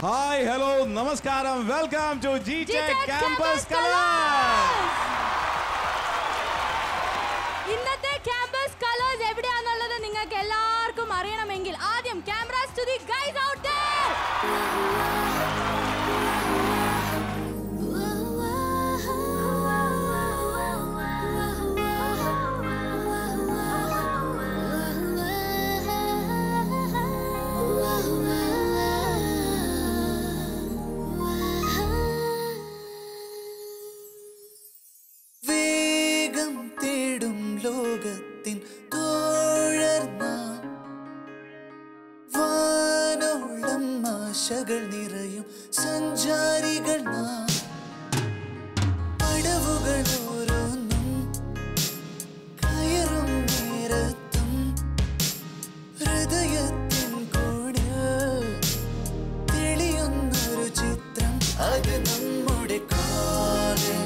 Hi, hello, namaskaram. Welcome to GTech Campus Colors. ഇന്നത്തെ Campus Colors എവിടെയാണെന്നുള്ളത് നിങ്ങൾക്ക് എല്ലാവർക്കും അറിയണമെങ്കിൽ ആദ്യം cameras to the guys out there. ലോകത്തിൻ തോഴർന്ന വാനോളം ആശകൾ നിറയും സഞ്ചാരികൾ നാം പടവുകൾ ഓരോന്നും കയറും നേരത്തും ഹൃദയത്തിൻ കൂടെ തെളിയുന്നൊരു ചിത്രം അത് നമ്മുടെ കോളേജ്.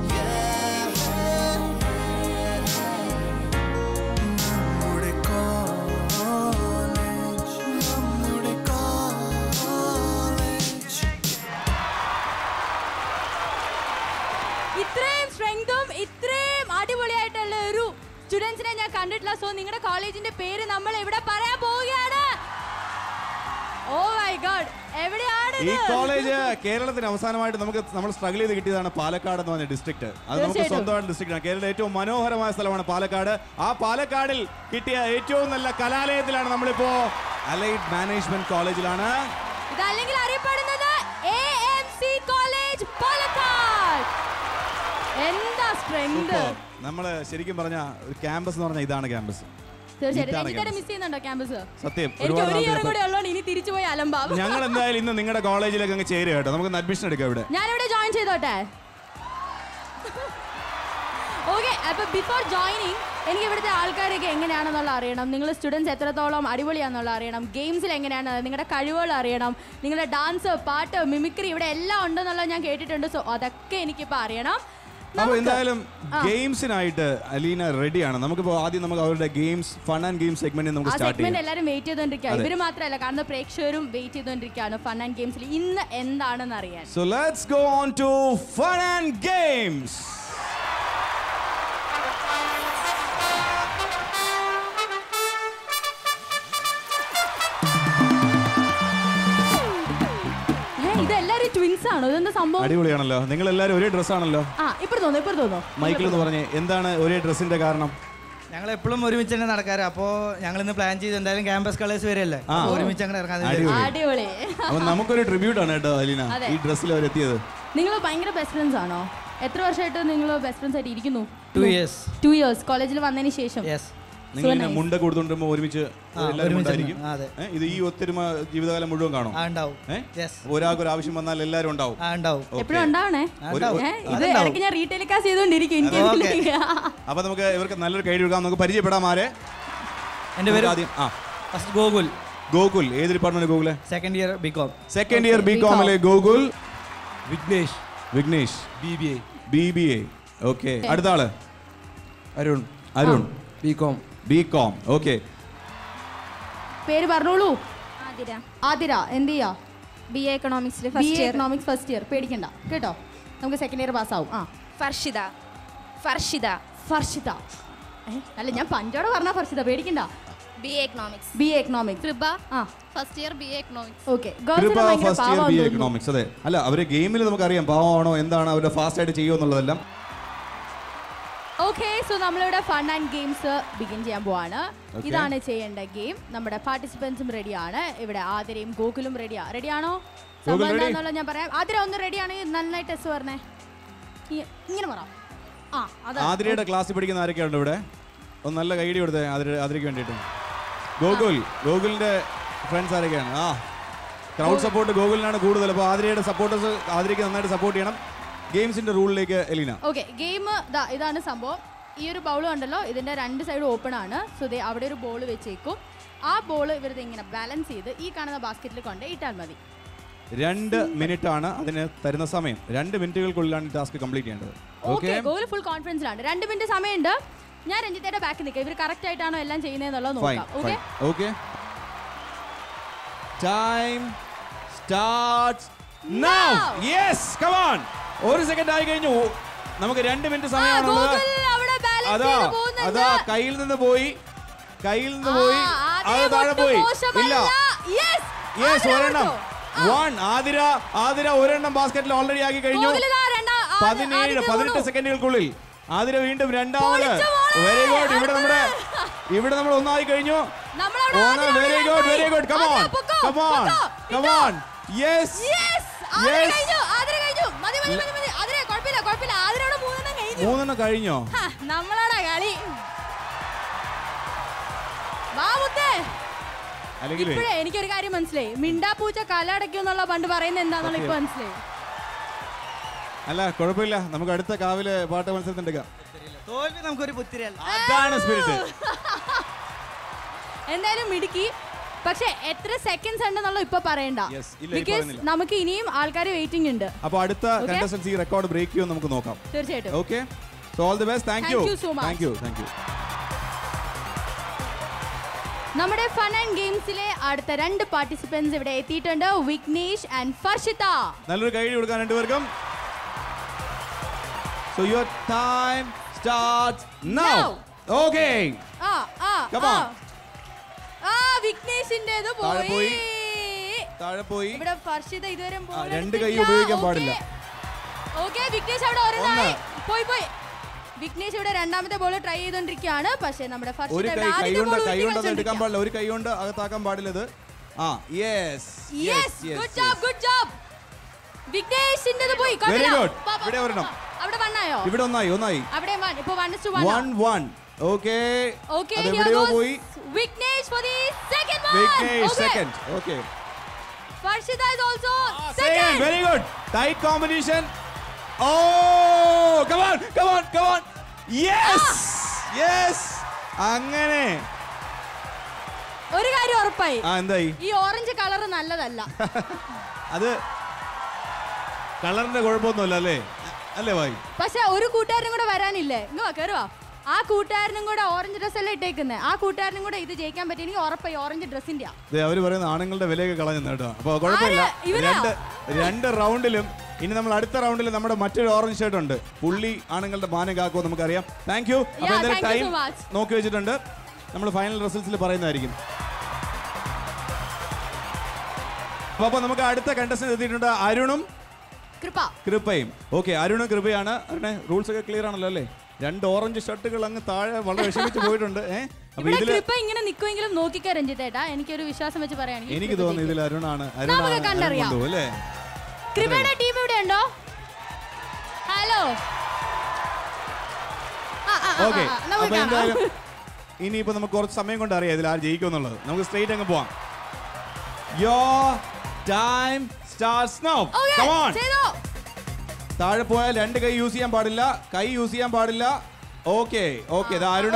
ഇത്രയും സ്ട്രെങ്തും ഇത്രയും അടിപൊളിയായിട്ടുള്ള ഒരു സ്റ്റുഡൻസിനെ ഞാൻ കണ്ടിട്ടില്ല. സോ നിങ്ങളുടെ കോളേജിന്റെ പേര് നമ്മൾ ഇവിടെ പറയാൻ പോവുകയാണ്. ഓ മൈ ഗോഡ്, എവിടെയാണ് ഈ കോളേജ് കേരളത്തിന് അവസാനമായിട്ട് നമ്മൾ സ്ട്രഗിൾ ചെയ്ത് കിട്ടിയതാണ് പാലക്കാട് എന്ന് പറഞ്ഞ ഡിസ്ട്രിക്ട്. അത് നമുക്ക് സ്വന്തമായിട്ട് ഡിസ്ട്രിക്ട് ആണ്. കേരളത്തിലെ ഏറ്റവും മനോഹരമായ സ്ഥലമാണ് പാലക്കാട്. ആ പാലക്കാടിൽ കിട്ടിയ ഏറ്റവും നല്ല കലാലയത്തിലാണ് നമ്മളിപ്പോ. അലൈഡ് മാനേജ്മെന്റ് കോളേജിലാണ്. ഇതല്ലെങ്കിൽ അറിയപ്പെടുന്നത് AMC കോളേജ് പാലക്കാട്. എന്താ സ്ട്രെങ്ത്! നമ്മള് ശരിക്കും പറഞ്ഞ ക്യാമ്പസ് എന്ന് പറഞ്ഞാൽ ഇതാണ് ക്യാമ്പസ്. സത്യം ഞങ്ങൾ എന്തായാലും ഇന്ന് നിങ്ങളുടെ കോളേജിലേക്ക് അങ്ങ് ചേരുക കേട്ടോ. നമുക്ക് അഡ്മിഷൻ എടുക്കാം. ഇവിടെ ഞാനിവിടെ ജോയിൻ ചെയ്തോട്ടെ. ഓക്കെ, അപ്പൊ ബിഫോർ ജോയിനിങ് എനിക്ക് ഇവിടുത്തെ ആൾക്കാരൊക്കെ എങ്ങനെയാണെന്നുള്ള അറിയണം. നിങ്ങൾ സ്റ്റുഡൻസ് എത്രത്തോളം അടിപൊളിയാണെന്നുള്ള അറിയണം. ഗെയിംസിൽ എങ്ങനെയാണ് നിങ്ങളുടെ കഴിവുകൾ അറിയണം. നിങ്ങളുടെ ഡാൻസ്, പാട്ട്, മിമിക്രി ഇവിടെ എല്ലാം ഉണ്ടെന്നുള്ളത് ഞാൻ കേട്ടിട്ടുണ്ട്. സോ അതൊക്കെ എനിക്കിപ്പോൾ അറിയണം. അപ്പോൾ എന്തായാലും ഗെയിംസിനായിട്ട് അലീന റെഡിയാണ്. നമുക്കിപ്പോൾ ആദ്യം അവരുടെ games, fun and game segment നമുക്ക് സ്റ്റാർട്ട് ചെയ്യാം. എല്ലാവരും വെയിറ്റ് ചെയ്തുകൊണ്ടിരിക്കുകയാണ്. ഇവർ മാത്രമല്ല, കാരണം പ്രേക്ഷകരും വെയിറ്റ് ചെയ്തുകൊണ്ടിരിക്കുകയാണ് ഫൺ ആൻഡ് ഗെയിംസിൽ ഇന്ന് എന്താണെന്ന് അറിയാൻ. So let's go on to fun and games. അടിപൊളിയാണല്ലോ. നിങ്ങൾ എല്ലാവരും ഒരേ ഡ്രസ് ആണല്ലോ. മൈക്കിൾ എന്ന് പറഞ്ഞേ, എന്താണ് ഒരേ ഡ്രസ്സിന്റെ കാരണം? ഞങ്ങൾ എപ്പോഴും ഒരുമിച്ച് തന്നെ നടക്കാറ്. അപ്പോൾ ഞങ്ങൾ ഇന്ന് പ്ലാൻ ചെയ്ത് എന്തായാലും ക്യാമ്പസ് കളേഴ്സ് വരെയല്ലേ, ഒരുമിച്ച് അങ്ങനെ ഇറങ്ങാൻ. അപ്പൊ നമുക്കൊരു ട്രിബ്യൂട്ട് ആണ് കേട്ടോ അലീന ഈ ഡ്രസ്സിൽ അവരെത്തിയത്. നിങ്ങൾ ഭയങ്കര ബെസ്റ്റ് ഫ്രണ്ട്സ് ആണോ? എത്ര വർഷമായിട്ട് നിങ്ങൾ ബെസ്റ്റ് ഫ്രണ്ട്സ് ആയിട്ട് ഇരിക്കുന്നു? 2 ഇയേഴ്സ് കോളേജിൽ വന്നതിന് ശേഷം. നിങ്ങൾ മുണ്ട കൊടുത്തോണ്ടിരുമ്പോ ഒരുമിച്ച് ഇത് ഈ ഒത്തൊരുമ ജീവിതകാലം മുഴുവൻ കാണും. ഒരാൾക്ക് ഒരു ആവശ്യം വന്നാൽ എല്ലാവരും ഉണ്ടാവും. എപ്പോഴും ഉണ്ടാവണേ. ഇത് ഇടയ്ക്ക് ഞാൻ റീടെലികാസ്റ്റ് ചെയ്തോണ്ടിരിക്കും. അപ്പൊ നമുക്ക് ഇവർക്ക് നല്ലൊരു കൈ കൊടുക്കാം. നമുക്ക് പരിചയപ്പെടാം. ആരെ? എന്റെ പേര് ആദ്യം ഗോകുൽ. ഗോകുൽ ഏത് department? Gokul second year BCom. Second year ബികോമിലെ ഗോകുൽ. വിഘ്നേഷ് BBA. ഓക്കെ, അടുത്ത ആള് അരുൺ ബികോം. ഓക്കെ, പേര് പറഞ്ഞോളൂ. ആതിര. എന്ത് ചെയ്യാ? BA economics first year. പേടിക്കണ്ട കേട്ടോ, നമുക്ക് സെക്കൻഡ് ഇയർ പാസ് ആവും. ഫർഷിത. അല്ല, ഞാൻ പഞ്ചോടെ പറഞ്ഞ ഫർഷിത, പേടിക്കണ്ട. BA economics. Kripa first year BA economics. Okay, first year BA economics. അതെ, അല്ല അവരെ ഗെയിമിൽ നമുക്കറിയാം പാവമാണോ എന്താണ്, അവരുടെ ഫാസ്റ്റ് ആയിട്ട് ചെയ്യുമോ എന്നുള്ളതെല്ലാം. ഓക്കെ, സോ നമ്മളിവിടെ ഫൺ ആൻഡ് ഗെയിംസ് ബിഗിൻ ചെയ്യാൻ പോവാണ്. ഇതാണ് ചെയ്യേണ്ട ഗെയിം. നമ്മുടെ പാർട്ടിസിപ്പൻസും റെഡിയാണ്. ഇവിടെ ആതിരയും ഗോകുലും റെഡിയാണോ? സംഭവം എന്താണെന്നുള്ളത് ഞാൻ പറയാം. ആതിര ഒന്ന് റെഡിയാണെങ്കിൽ നന്നായിട്ട് ടെസ്റ്റ് പറഞ്ഞേ. ഇങ്ങനെ പറ. ആതിരയുടെ ക്ലാസ്സിൽ പഠിക്കുന്ന ആരൊക്കെയുണ്ട് ഇവിടെ? ഒന്ന് നല്ല കൈഡി കൊടുത്തേ ആതിരയ്ക്ക് വേണ്ടിയിട്ട്. ഗോകുലിന്റെ ഫ്രണ്ട്സ് ആരൊക്കെയാണ്? ക്രൗഡ് സപ്പോർട്ട് ഗോകുലിനാണ് കൂടുതൽ. അപ്പോൾ ആതിരയുടെ സപ്പോർട്ടേഴ്സ് ആതിരയ്ക്ക് നന്നായിട്ട് സപ്പോർട്ട് ചെയ്യണം. ഗെയിംസിന്റെ റൂളിലേക്ക് എലീന. ഓക്കെ, ഗെയിം ഇതാണ് സംഭവം. ഈ ഒരു ബൗൾ ഉണ്ടല്ലോ, ഇതിന്റെ രണ്ട് സൈഡ് ഓപ്പൺ ആണ്. സോ അവിടെ ഒരു ബോൾ വെച്ചേക്കും. ആ ബോൾ ഇവരുടെ ഇങ്ങനെ ബാലൻസ് ചെയ്ത് ഈ കാണുന്ന ബാസ്ക്കറ്റിൽ കൊണ്ട് ഇട്ടാൽ മതി. 2 മിനിറ്റ് ആണ് അതിന് തരുന്ന സമയം. 2 മിനിറ്റുകൾക്കുള്ളിലാണ് ടാസ്ക് കംപ്ലീറ്റ് ചെയ്യേണ്ടത്. ഓക്കെ, ഗോകുൽ ഫുൾ കോൺഫിഡൻസിലാണ്. 2 മിനിറ്റ് സമയമുണ്ട്. ഞാൻ രഞ്ജിത്തയുടെ ബാക്കിൽ നിൽക്കാം. ഇവർ കറക്റ്റ് ആയിട്ടാണോ എല്ലാം ചെയ്യുന്നതെന്നുള്ളത് നോക്കാം. Okay, time starts now. Yes, come on. 1 second ആയി കഴിഞ്ഞു. നമുക്ക് 2 മിനിറ്റ് സമയമാണുള്ളത്. അതാ കയ്യിൽ നിന്ന് പോയി. അത് താഴെ പോയി. ഇല്ല. യെസ് ഒരെണ്ണം. 1 ആതിര ഒരെണ്ണം ബാസ്കറ്റിൽ ഓൾറെഡി ആക്കി കഴിഞ്ഞു. 18 സെക്കൻഡുകൾക്കുള്ളിൽ ആതിര വീണ്ടും രണ്ടാമത്. Very good. ഇവിടെ നമ്മൾ ഒന്നായി കഴിഞ്ഞു. Very good. Come on. Yes. മൂന്നെണ്ണം കഴിഞ്ഞോ? നമ്മളാണ് കളി. ഇപ്പോഴേ എനിക്കൊരു കാര്യം മനസ്സിലായി. മിണ്ടാപ്പൂച്ച കലടയ്ക്കും എന്നുള്ള പണ്ട് പറയുന്നത് എന്താന്നുള്ള ഇപ്പൊ മനസ്സിലായി. അല്ല കുഴപ്പമില്ല, നമുക്ക് അടുത്ത കാവിലെ പാട്ട് മത്സരത്തിനെടുക്കാം. തോൽവി നമുക്കൊരു പുത്തിരിയല്ല. അതാണ് സ്പിരിറ്റ്. എന്തായാലും മിടുക്കി. പക്ഷെ എത്ര സെക്കൻഡ്സ് ഉണ്ടെന്നുള്ള ഇപ്പൊ പറയണ്ട. ബിക്കോസ് നമുക്ക് ഇനിയും ആൾക്കാർ വെയിറ്റിംഗ് ഉണ്ട്. അപ്പോൾ അടുത്ത കണ്ടസ്റ്റൻസ് ഈ റെക്കോർഡ് ബ്രേക്ക് ചെയ്യുമെന്ന് നമുക്ക് നോക്കാം. തീർച്ചയായിട്ടും. Okay, so all the best. Thank you so much. Thank you. നമ്മുടെ ഫൺ ആൻഡ് ഗെയിംസിലെ അടുത്ത 2 പാർട്ടിസിപ്പൻസ് ഇവിടെ എത്തിയിട്ടുണ്ട്. വിഘ്നേഷ് ആൻഡ് ഫർഷിത. നല്ലൊരു കൈ കൊടുക്കാൻ രണ്ടുപേർക്കും. So your time starts now. Okay. Come on. വിഘ്നേഷിന്റേത് പോയി. താഴെ പോയി. ഇവിടെ ഫർഷിത ഇതുവരെ പോയി. 2 കൈ ഉപയോഗിക്കാൻ പാടില്ല. ഓക്കേ, വിഘ്നേഷ് അവിടെ ഒരെണ്ണായി. പോയി. വിഘ്നേഷ് ഇവിടെ രണ്ടാമത്തെ ബോൾ ട്രൈ ചെയ്തോണ്ടിരിക്കുകയാണ്. പക്ഷേ നമ്മുടെ ഫർഷിത ഒരു കൈ കൊണ്ട് എടുക്കാൻ പാടില്ല. ഒരു കൈ കൊണ്ട് അകത്താക്കാൻ പാടില്ലത്. Good job. വിഘ്നേഷിന്റേത് പോയി. Very good. ഇവിടെ ഒരെണ്ണം. അവിടെ വണ്ണായോ? ഇവിടെ ഒന്നായി. അവിടെ ഇപ്പോ 1-1. Okay. Here goes Vignesh for the second one. Second. Okay. Farshida is also second. Very good. Tight competition. Oh, come on. Yes. അങ്ങനെ ഒരു കാര്യം ഉറപ്പായി. എന്തായി? ഈ ഓറഞ്ച് കളർ നല്ലതല്ല. അത് കളറിന്റെ കുഴപ്പമൊന്നുമില്ല അല്ലേ ഭായി? പക്ഷെ ഒരു കൂട്ടുകാരനും കൂടെ വരാനില്ലേ? ഇങ്ങ് കേറുവാ. ആ കൂട്ടുകാരനും കൂടെ ഓറഞ്ച് ഡ്രസ് അല്ലേ ഇട്ടേക്കുന്നത്. ആ കൂട്ടുകാരനും കൂടെ ഇത് ജയിക്കാൻ പറ്റിയെങ്കിൽ ഉറപ്പായി ഓറഞ്ച് ഡ്രസ്സിന്റെ. അവര് പറയുന്ന ആണുങ്ങളുടെ വിലയൊക്കെ കളഞ്ഞു കേട്ടോ. അപ്പൊ കുഴപ്പമില്ല. 2 റൗണ്ടിലും ഇനി നമ്മൾ അടുത്ത റൗണ്ടിൽ നമ്മുടെ മറ്റൊരു ഓറഞ്ച് ഷർട്ട് ഉണ്ട്. പുള്ളി ആണുങ്ങളുടെ മാനം കാക്കുമോ നമുക്കറിയാം. Thank you. അപ്പൊ എന്തായാലും ടൈം നോക്കി വെച്ചിട്ടുണ്ട്. നമ്മൾ ഫൈനൽ റിസൾട്ട്സിൽ പറയുന്നതായിരിക്കും. അപ്പൊ നമുക്ക് അടുത്ത കണ്ടസ്റ്റന്റ് എത്തിയിട്ടുണ്ട്. അരുണും കൃപയും. ഓക്കെ, അരുണും കൃപയാണ്. റൂൾസ് ഒക്കെ ക്ലിയർ ആണല്ലോ അല്ലേ? 2 ഓറഞ്ച് ഷർട്ടുകൾ അങ്ങ് താഴെ വളരെ വിഷമിച്ച് പോയിട്ടുണ്ട്. ഇങ്ങനെ നിൽക്കുമെങ്കിലും നോക്കിക്കാ രഞ്ജിത്തേട്ടാ. എനിക്കൊരു വിശ്വാസം വെച്ച് പറയുകയാണെങ്കിൽ എനിക്ക് തോന്നുന്നു ഇതിൽ അരുണാണ്. അല്ലേ? കൃപയുടെ ടീം ഇവിടെ ഉണ്ടോ? ഹലോ. ഓക്കെ, ഇനിയിപ്പോ നമുക്ക് കുറച്ച് സമയം കൊണ്ട് അറിയാം ഇതിൽ ആര് ജയിക്കുമെന്നുള്ളത്. നമുക്ക് സ്ട്രേറ്റ് അങ്ങ് പോവാം. Your time starts now. Come on. താഴെ പോയാൽ 2 കൈ യൂസ് ചെയ്യാൻ പാടില്ല. ഓക്കെ. അരുൺ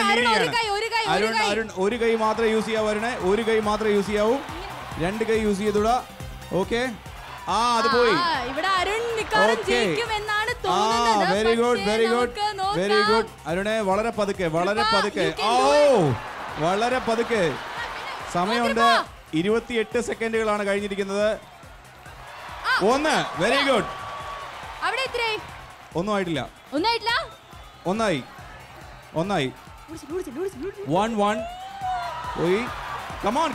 ഒരു കൈ മാത്രമേ യൂസ് ചെയ്യാവൂ. ഒരു കൈ മാത്രമേ യൂസ് ചെയ്യാവൂ. 2 കൈ യൂസ് ചെയ്തൂടാ. ഓക്കെ, അത് പോയി. Very good. അരുണെ വളരെ പതുക്കെ. വളരെ പതുക്കെ. സമയമുണ്ട്. 28 സെക്കൻഡുകളാണ് കഴിഞ്ഞിരിക്കുന്നത്. 1. Very good. ഒന്നും ആയിട്ടില്ല. ഒന്നായി. 1-1 പോയി. കമോൺ.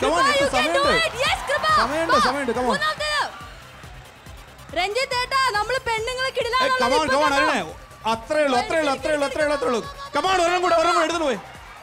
സമയമുണ്ട്. കമോൺ. രഞ്ജിത്തേട്ടാ, നമ്മള് പെണ്ണുങ്ങളെ കമോൺ അരുണേ. അത്രേ ഉള്ളൂ. കമോൺ, ഒരെണ്ണം കൂടെ എടുത്തു പോയി.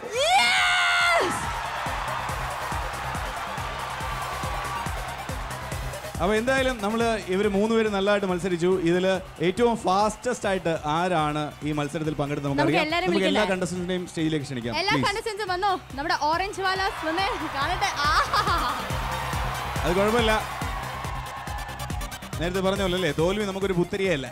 അപ്പൊ എന്തായാലും നമ്മള് ഇവര് 3 പേര് നല്ലതായിട്ട് മത്സരിച്ചു. ഇതിൽ ഏറ്റവും ഫാസ്റ്റസ്റ്റ് ആയിട്ട് ആരാണ് ഈ മത്സരത്തിൽ പങ്കെടുത്ത് നമുക്കറിയാം. നമുക്ക് എല്ലാ കണ്ടസ്റ്റന്റിനെയും സ്റ്റേജിലേക്ക് ക്ഷണിക്കാം. നമ്മുടെ ഓറഞ്ച് വാലാസ് കാണട്ടെ. അത് കുഴപ്പമില്ല. നേരത്തെ പറഞ്ഞല്ലേ, തോൽവി നമുക്കൊരു പുത്തരിയല്ല.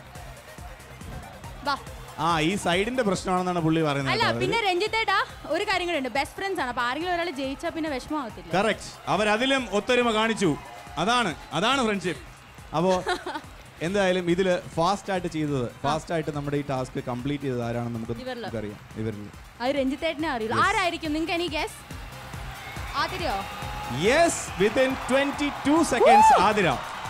ഈ സൈഡിന്റെ പ്രശ്നമാണെന്നാണ് പുള്ളി പറയുന്നത്. പിന്നെ രഞ്ജിത്തേട്ടാ, ഒരു കാര്യം കൂടെ ഉണ്ട്. ബെസ്റ്റ് ഫ്രണ്ട്സ് ആണ്. അപ്പൊ ആരെങ്കിലും ഒരാൾ ജയിച്ചാൽ പിന്നെ വിഷമമാവത്തില്ല. കറക്റ്റ്. അവരതിലും ഒത്തൊരുമ കാണിച്ചു. അതാണ് ഫ്രണ്ട്ഷിപ്പ്. അപ്പോൾ എന്തായാലും ഇതിൽ ഫാസ്റ്റ് ആയിട്ട് നമ്മുടെ ഈ ടാസ്ക് കംപ്ലീറ്റ് ചെയ്തത് ആരാണെന്ന് നമുക്കറിയാം. ഇവരിൽ രഞ്ജിത്തേട്ടനെ അറിയില്ല. ആരായിരിക്കും? നിങ്ങൾക്ക് എനി ഗസ്? ആതിരയോ? Yes, within 22 seconds Athira.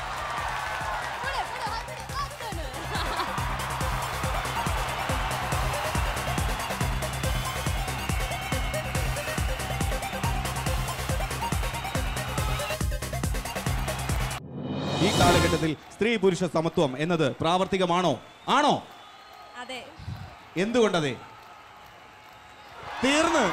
ഈ കാലഘട്ടത്തിൽ സ്ത്രീ പുരുഷ സമത്വം എന്നത് പ്രാവർത്തികമാണോ? ആണോ? അതെ. എന്തുകൊണ്ടതെ? തീർന്ന്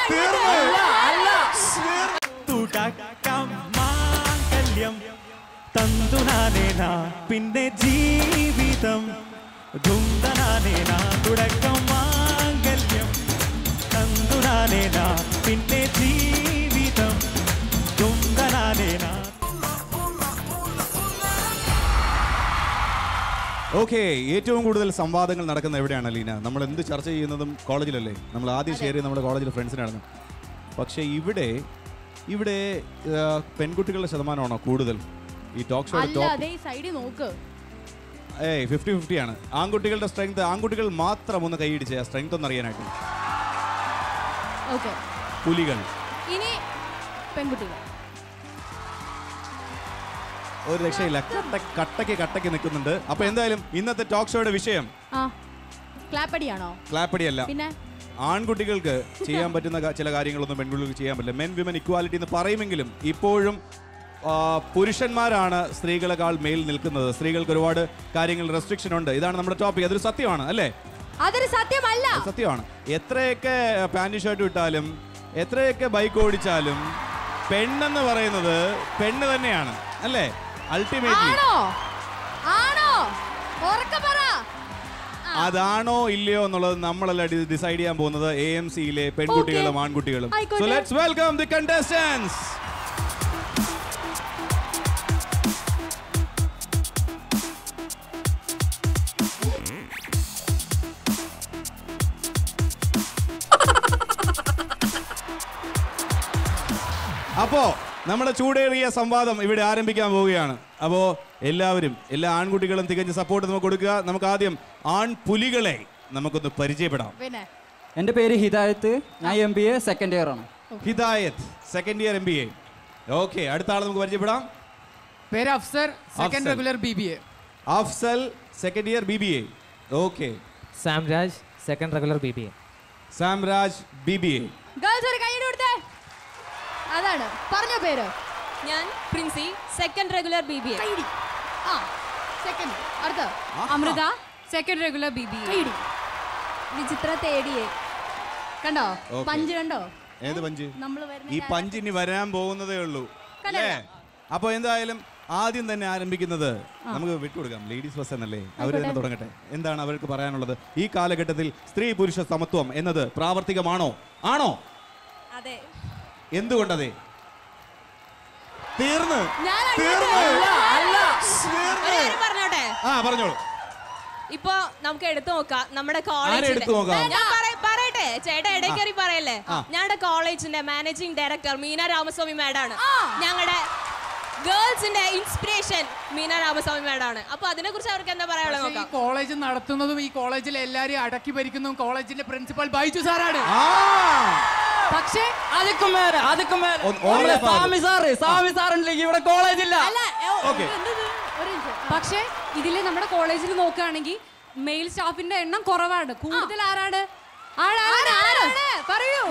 തന്തുനാനേന പിന്നെ ജീവിതം ധുംധനാനേന തുടക്കം മാംഗല്യം തന്തുനാനേന പിന്നെ ജീവിതം ധുംധനാനേന. ഓക്കെ, ഏറ്റവും കൂടുതൽ സംവാദങ്ങൾ നടക്കുന്ന എവിടെയാണ് ലീന? നമ്മൾ എന്ത് ചർച്ച ചെയ്യുന്നതും കോളേജിലല്ലേ? നമ്മൾ ആദ്യം ഷെയർ ചെയ്യുന്നത് നമ്മുടെ കോളേജിലെ ഫ്രണ്ട്സിനാണ്. പക്ഷേ ഇവിടെ പെൺകുട്ടികളുടെ ശതമാനമാണോ കൂടുതൽ ഈ ടോക്ക് ഷോ? സൈഡിൽ നോക്ക്, 50-50 ആണ്. ആൺകുട്ടികളുടെ സ്ട്രെങ്ത്, ആൺകുട്ടികൾ മാത്രം ഒന്ന് കൈയിടിച്ച് ആ സ്ട്രെങ്ത് ഒന്ന് അറിയാനായിട്ട്. പുലികൾ. ഇനി പെൺകുട്ടികൾ ഒരു രക്ഷയില്ല, കട്ടയ്ക്ക് നിൽക്കുന്നുണ്ട്. അപ്പൊ എന്തായാലും ഇന്നത്തെ ടോക്ക് ഷോയുടെ വിഷയം ക്ലാപ്പടിയല്ല, പിന്നെ ആൺകുട്ടികൾക്ക് ചെയ്യാൻ പറ്റുന്ന ചില കാര്യങ്ങളൊന്നും പെൺകുട്ടികൾക്ക് ചെയ്യാൻ പറ്റില്ല. മെൻ വിമൻ ഇക്വാലിറ്റി എന്ന് പറയുമെങ്കിലും ഇപ്പോഴും പുരുഷന്മാരാണ് സ്ത്രീകളെക്കാൾ മേൽ നിൽക്കുന്നത്. സ്ത്രീകൾക്ക് ഒരുപാട് കാര്യങ്ങൾ റെസ്ട്രിക്ഷൻ ഉണ്ട്. ഇതാണ് നമ്മുടെ ടോപ്പിക്. അതൊരു സത്യമാണ് അല്ലേ? അതൊരു സത്യമല്ല, സത്യമാണ്. എത്രയൊക്കെ പാന്റ് ഷർട്ട് ഇട്ടാലും എത്രയൊക്കെ ബൈക്ക് ഓടിച്ചാലും പെണ്ണെന്ന് പറയുന്നത് പെണ്ണ് തന്നെയാണ് അല്ലേ? അൾട്ടിമേറ്റ്ലി അതാണോ ഇല്ലയോ എന്നുള്ളത് നമ്മളല്ല ഡിസൈഡ് ചെയ്യാൻ പോകുന്നത്, AMCയിലെ പെൺകുട്ടികളും ആൺകുട്ടികളും. So let's welcome the contestants. അപ്പോ നമ്മുടെ ചൂടേറിയ സംവാദം ഇവിടെ ആരംഭിക്കാൻ പോവുകയാണ്. അപ്പോൾ എല്ലാ ആൺകുട്ടികളും തികഞ്ഞ സപ്പോർട്ട് നമുക്ക് കൊടുക്കുക. നമുക്ക് ആദ്യം ആൺപുലികളെ നമുക്കൊന്ന് പരിചയപ്പെടാം. എൻ്റെ പേര് ഹിദായത്ത്, ഞാൻ MBA സെക്കൻഡ് ഇയർ ആണ്. ഹിദായത്ത് സെക്കൻഡ് ഇയർ MBA. ഓക്കെ, അടുത്ത ആൾ നമുക്ക് പരിചയപ്പെടാം. പേര് Afsal, second regular BBA. Afsal second year BBA. Okay. Samraj second regular BBA. Samraj BBA. Girls ഒരു കൈയ്യടി കൊടുത്തേ. അതാണ് പറഞ്ഞ പേര്. ഞാൻ Princy, second regular BBA. Second. അടുത്ത അമൃത, സെക്കൻഡ് റെഗുലർ BBA. വിചിത്ര തേടിയേ. കണ്ടോ പഞ്ച്? കണ്ടോ ഏത് പഞ്ച്? ഈ പഞ്ച് ഇനി വരാൻ പോകുന്നതേ ഉള്ളൂ അല്ലേ? അപ്പൊ എന്തായാലും ആദ്യം തന്നെ ആരംഭിക്കുന്നത് നമുക്ക് വിട്ടുകൊടുക്കാം. ലേഡീസ് ഫസ്റ്റ് എന്നല്ലേ, അവർ തന്നെ തുടങ്ങട്ടെ. എന്താണ് അവർക്ക് പറയാനുള്ളത്? ഈ കാലഘട്ടത്തിൽ സ്ത്രീ പുരുഷ സമത്വം എന്നത് പ്രാവർത്തികമാണോ? ആണോ? അതെ. എന്തുകൊണ്ടതെ? തീർന്ന് പറഞ്ഞോട്ടെ. പറഞ്ഞോളൂ. ഇപ്പൊ നമുക്ക് എടുത്തു നോക്കാം നമ്മുടെ കോളേജ്. ഞാൻ പറയട്ടെ, ചേട്ടാ ഇടയ്ക്കേറി പറയല്ലേ. ഞങ്ങളുടെ കോളേജിന്റെ മാനേജിംഗ് ഡയറക്ടർ മീന രാമസ്വാമി മാഡാണ്. ഞങ്ങളുടെ ഗേൾസിന്റെ ഇൻസ്പിറേഷൻ മീന രാമസ്വാമി മാഡാണ്. അപ്പൊ അതിനെ കുറിച്ച് അവർക്ക് എന്താ പറയാനുള്ളത് നോക്കാം. ഈ കോളേജ് നടത്തുന്നതും ഈ കോളേജിലെ എല്ലാരെയും അടക്കി ഭരിക്കുന്നതും കോളേജിന്റെ പ്രിൻസിപ്പൽ ബൈജു സാറാണ്. പക്ഷേ സ്വാമി സാറുണ്ടെങ്കിൽ ഇവിടെ കോളേജില്ല. പക്ഷേ ഇതില് നമ്മുടെ കോളേജിൽ നോക്കുകയാണെങ്കിൽ മെയിൽ സ്റ്റാഫിന്റെ എണ്ണം കുറവാണ്. കൂടുതൽ ആരാണ്? പറയൂ.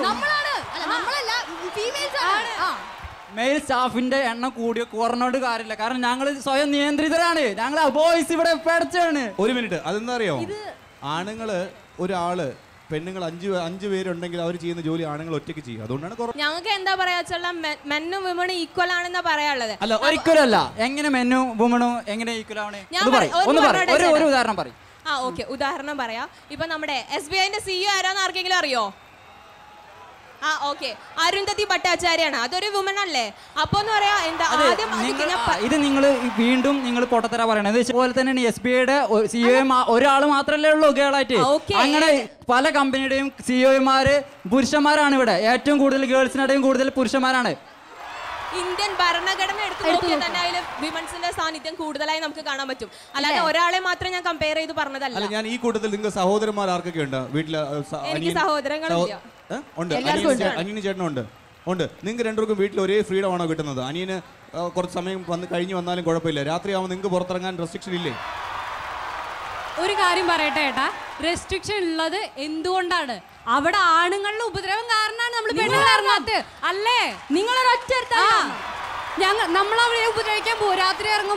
മെയിൽ സ്റ്റാഫിന്റെ എണ്ണം കുറഞ്ഞോണ്ട് കാര്യമില്ല. കാരണം ഞങ്ങൾ സ്വയം നിയന്ത്രിതരാണ്. ഞങ്ങൾ ബോയ്സ് ഇവിടെ പഠിച്ചാണ്. ഒരു മിനിറ്റ്, അതെന്താ അറിയോ? ആണുങ്ങള് ഒരാള് പെണ്ണുങ്ങൾ 5 പേരുണ്ടെങ്കിൽ അവർ ചെയ്യുന്ന ജോലി ആണുങ്ങൾ ഒറ്റയ്ക്ക് ചെയ്യും. അതുകൊണ്ടാണ് ഞങ്ങൾക്ക് എന്താ പറയാ, മെന്നും വിമണും ഈക്വൽ ആണെന്നാ പറയാനുള്ളത്. അല്ല, ഒരിക്കലും അല്ല. എങ്ങനെ മെന്നും വുമണും എങ്ങനെ ഈക്വൽ ആണ്? ഒരു ഉദാഹരണം പറയും. ഓക്കെ, ഉദാഹരണം പറയാ. ഇപ്പൊ നമ്മുടെ SBIന്റെ CEO ആരാന്ന് ആർക്കെങ്കിലും അറിയോ? ഓക്കെ, അരുന്ധതി ഭട്ടാചാര്യാണ്. അതൊരു വുമൺ അല്ലേ? അപ്പൊ പറയാ എന്താ ഇത് നിങ്ങൾ വീണ്ടും നിങ്ങൾ പൊട്ടത്തര പറയണത്. അതുപോലെ തന്നെയാണ് SBIയുടെ CEO ഒരാൾ മാത്രമല്ലേ ഉള്ളൂ ഗേളായിട്ട്. അങ്ങനെ പല കമ്പനിയുടെയും CEOമാര് പുരുഷന്മാരാണ്. ഇവിടെ ഏറ്റവും കൂടുതൽ ഗേൾസിനിടയും കൂടുതൽ പുരുഷന്മാരാണ്. ഇന്ത്യൻ ഭരണഘടന എടുത്തു നോക്കിയാൽ തന്നെ അതിൽ വിമൻസിന്റെ സാന്നിധ്യം കൂടുതലായി നമുക്ക് കാണാൻ പറ്റും. അല്ലാതെ ഒരാളെ മാത്രം ഞാൻ കമ്പയർ ചെയ്ത് പറഞ്ഞതല്ല. ഞാൻ ഈ കൂട്ടത്തിൽ നിങ്ങൾ സഹോദരന്മാർ ആർക്കൊക്കെ ഉണ്ട് വീട്ടില്? എനിക്ക് സഹോദരങ്ങളില്ല. ഉണ്ട്, അനിയന് ചേട്ടനുണ്ട്. നിങ്ങൾക്ക് രണ്ടുപേർക്കും വീട്ടിൽ ഒരേ ഫ്രീഡം ആണോ കിട്ടുന്നത്? അനിയന് കുറച്ച് സമയം കഴിഞ്ഞ് വന്നാലും കുഴപ്പമില്ല. രാത്രിയാവുമ്പോൾ നിങ്ങൾക്ക് പുറത്തിറങ്ങാൻ റെസ്ട്രിക്ഷൻ ഇല്ലേ? ഒരു കാര്യം പറയട്ടെ ഏട്ടാ, റെസ്ട്രിക്ഷൻ ഉള്ളത് എന്തുകൊണ്ടാണ്? അവിടെ ആണുങ്ങളുടെ ഉപദ്രവം കാരണമാണ് നമ്മൾ പെണ്ണുകാരനകത്ത് അല്ലേ? നിങ്ങളൊരൊറ്റ നമ്മളവിടെ ഉപദ്രവിക്കാൻ പോകും രാത്രി ഇറങ്ങുമ്പോ.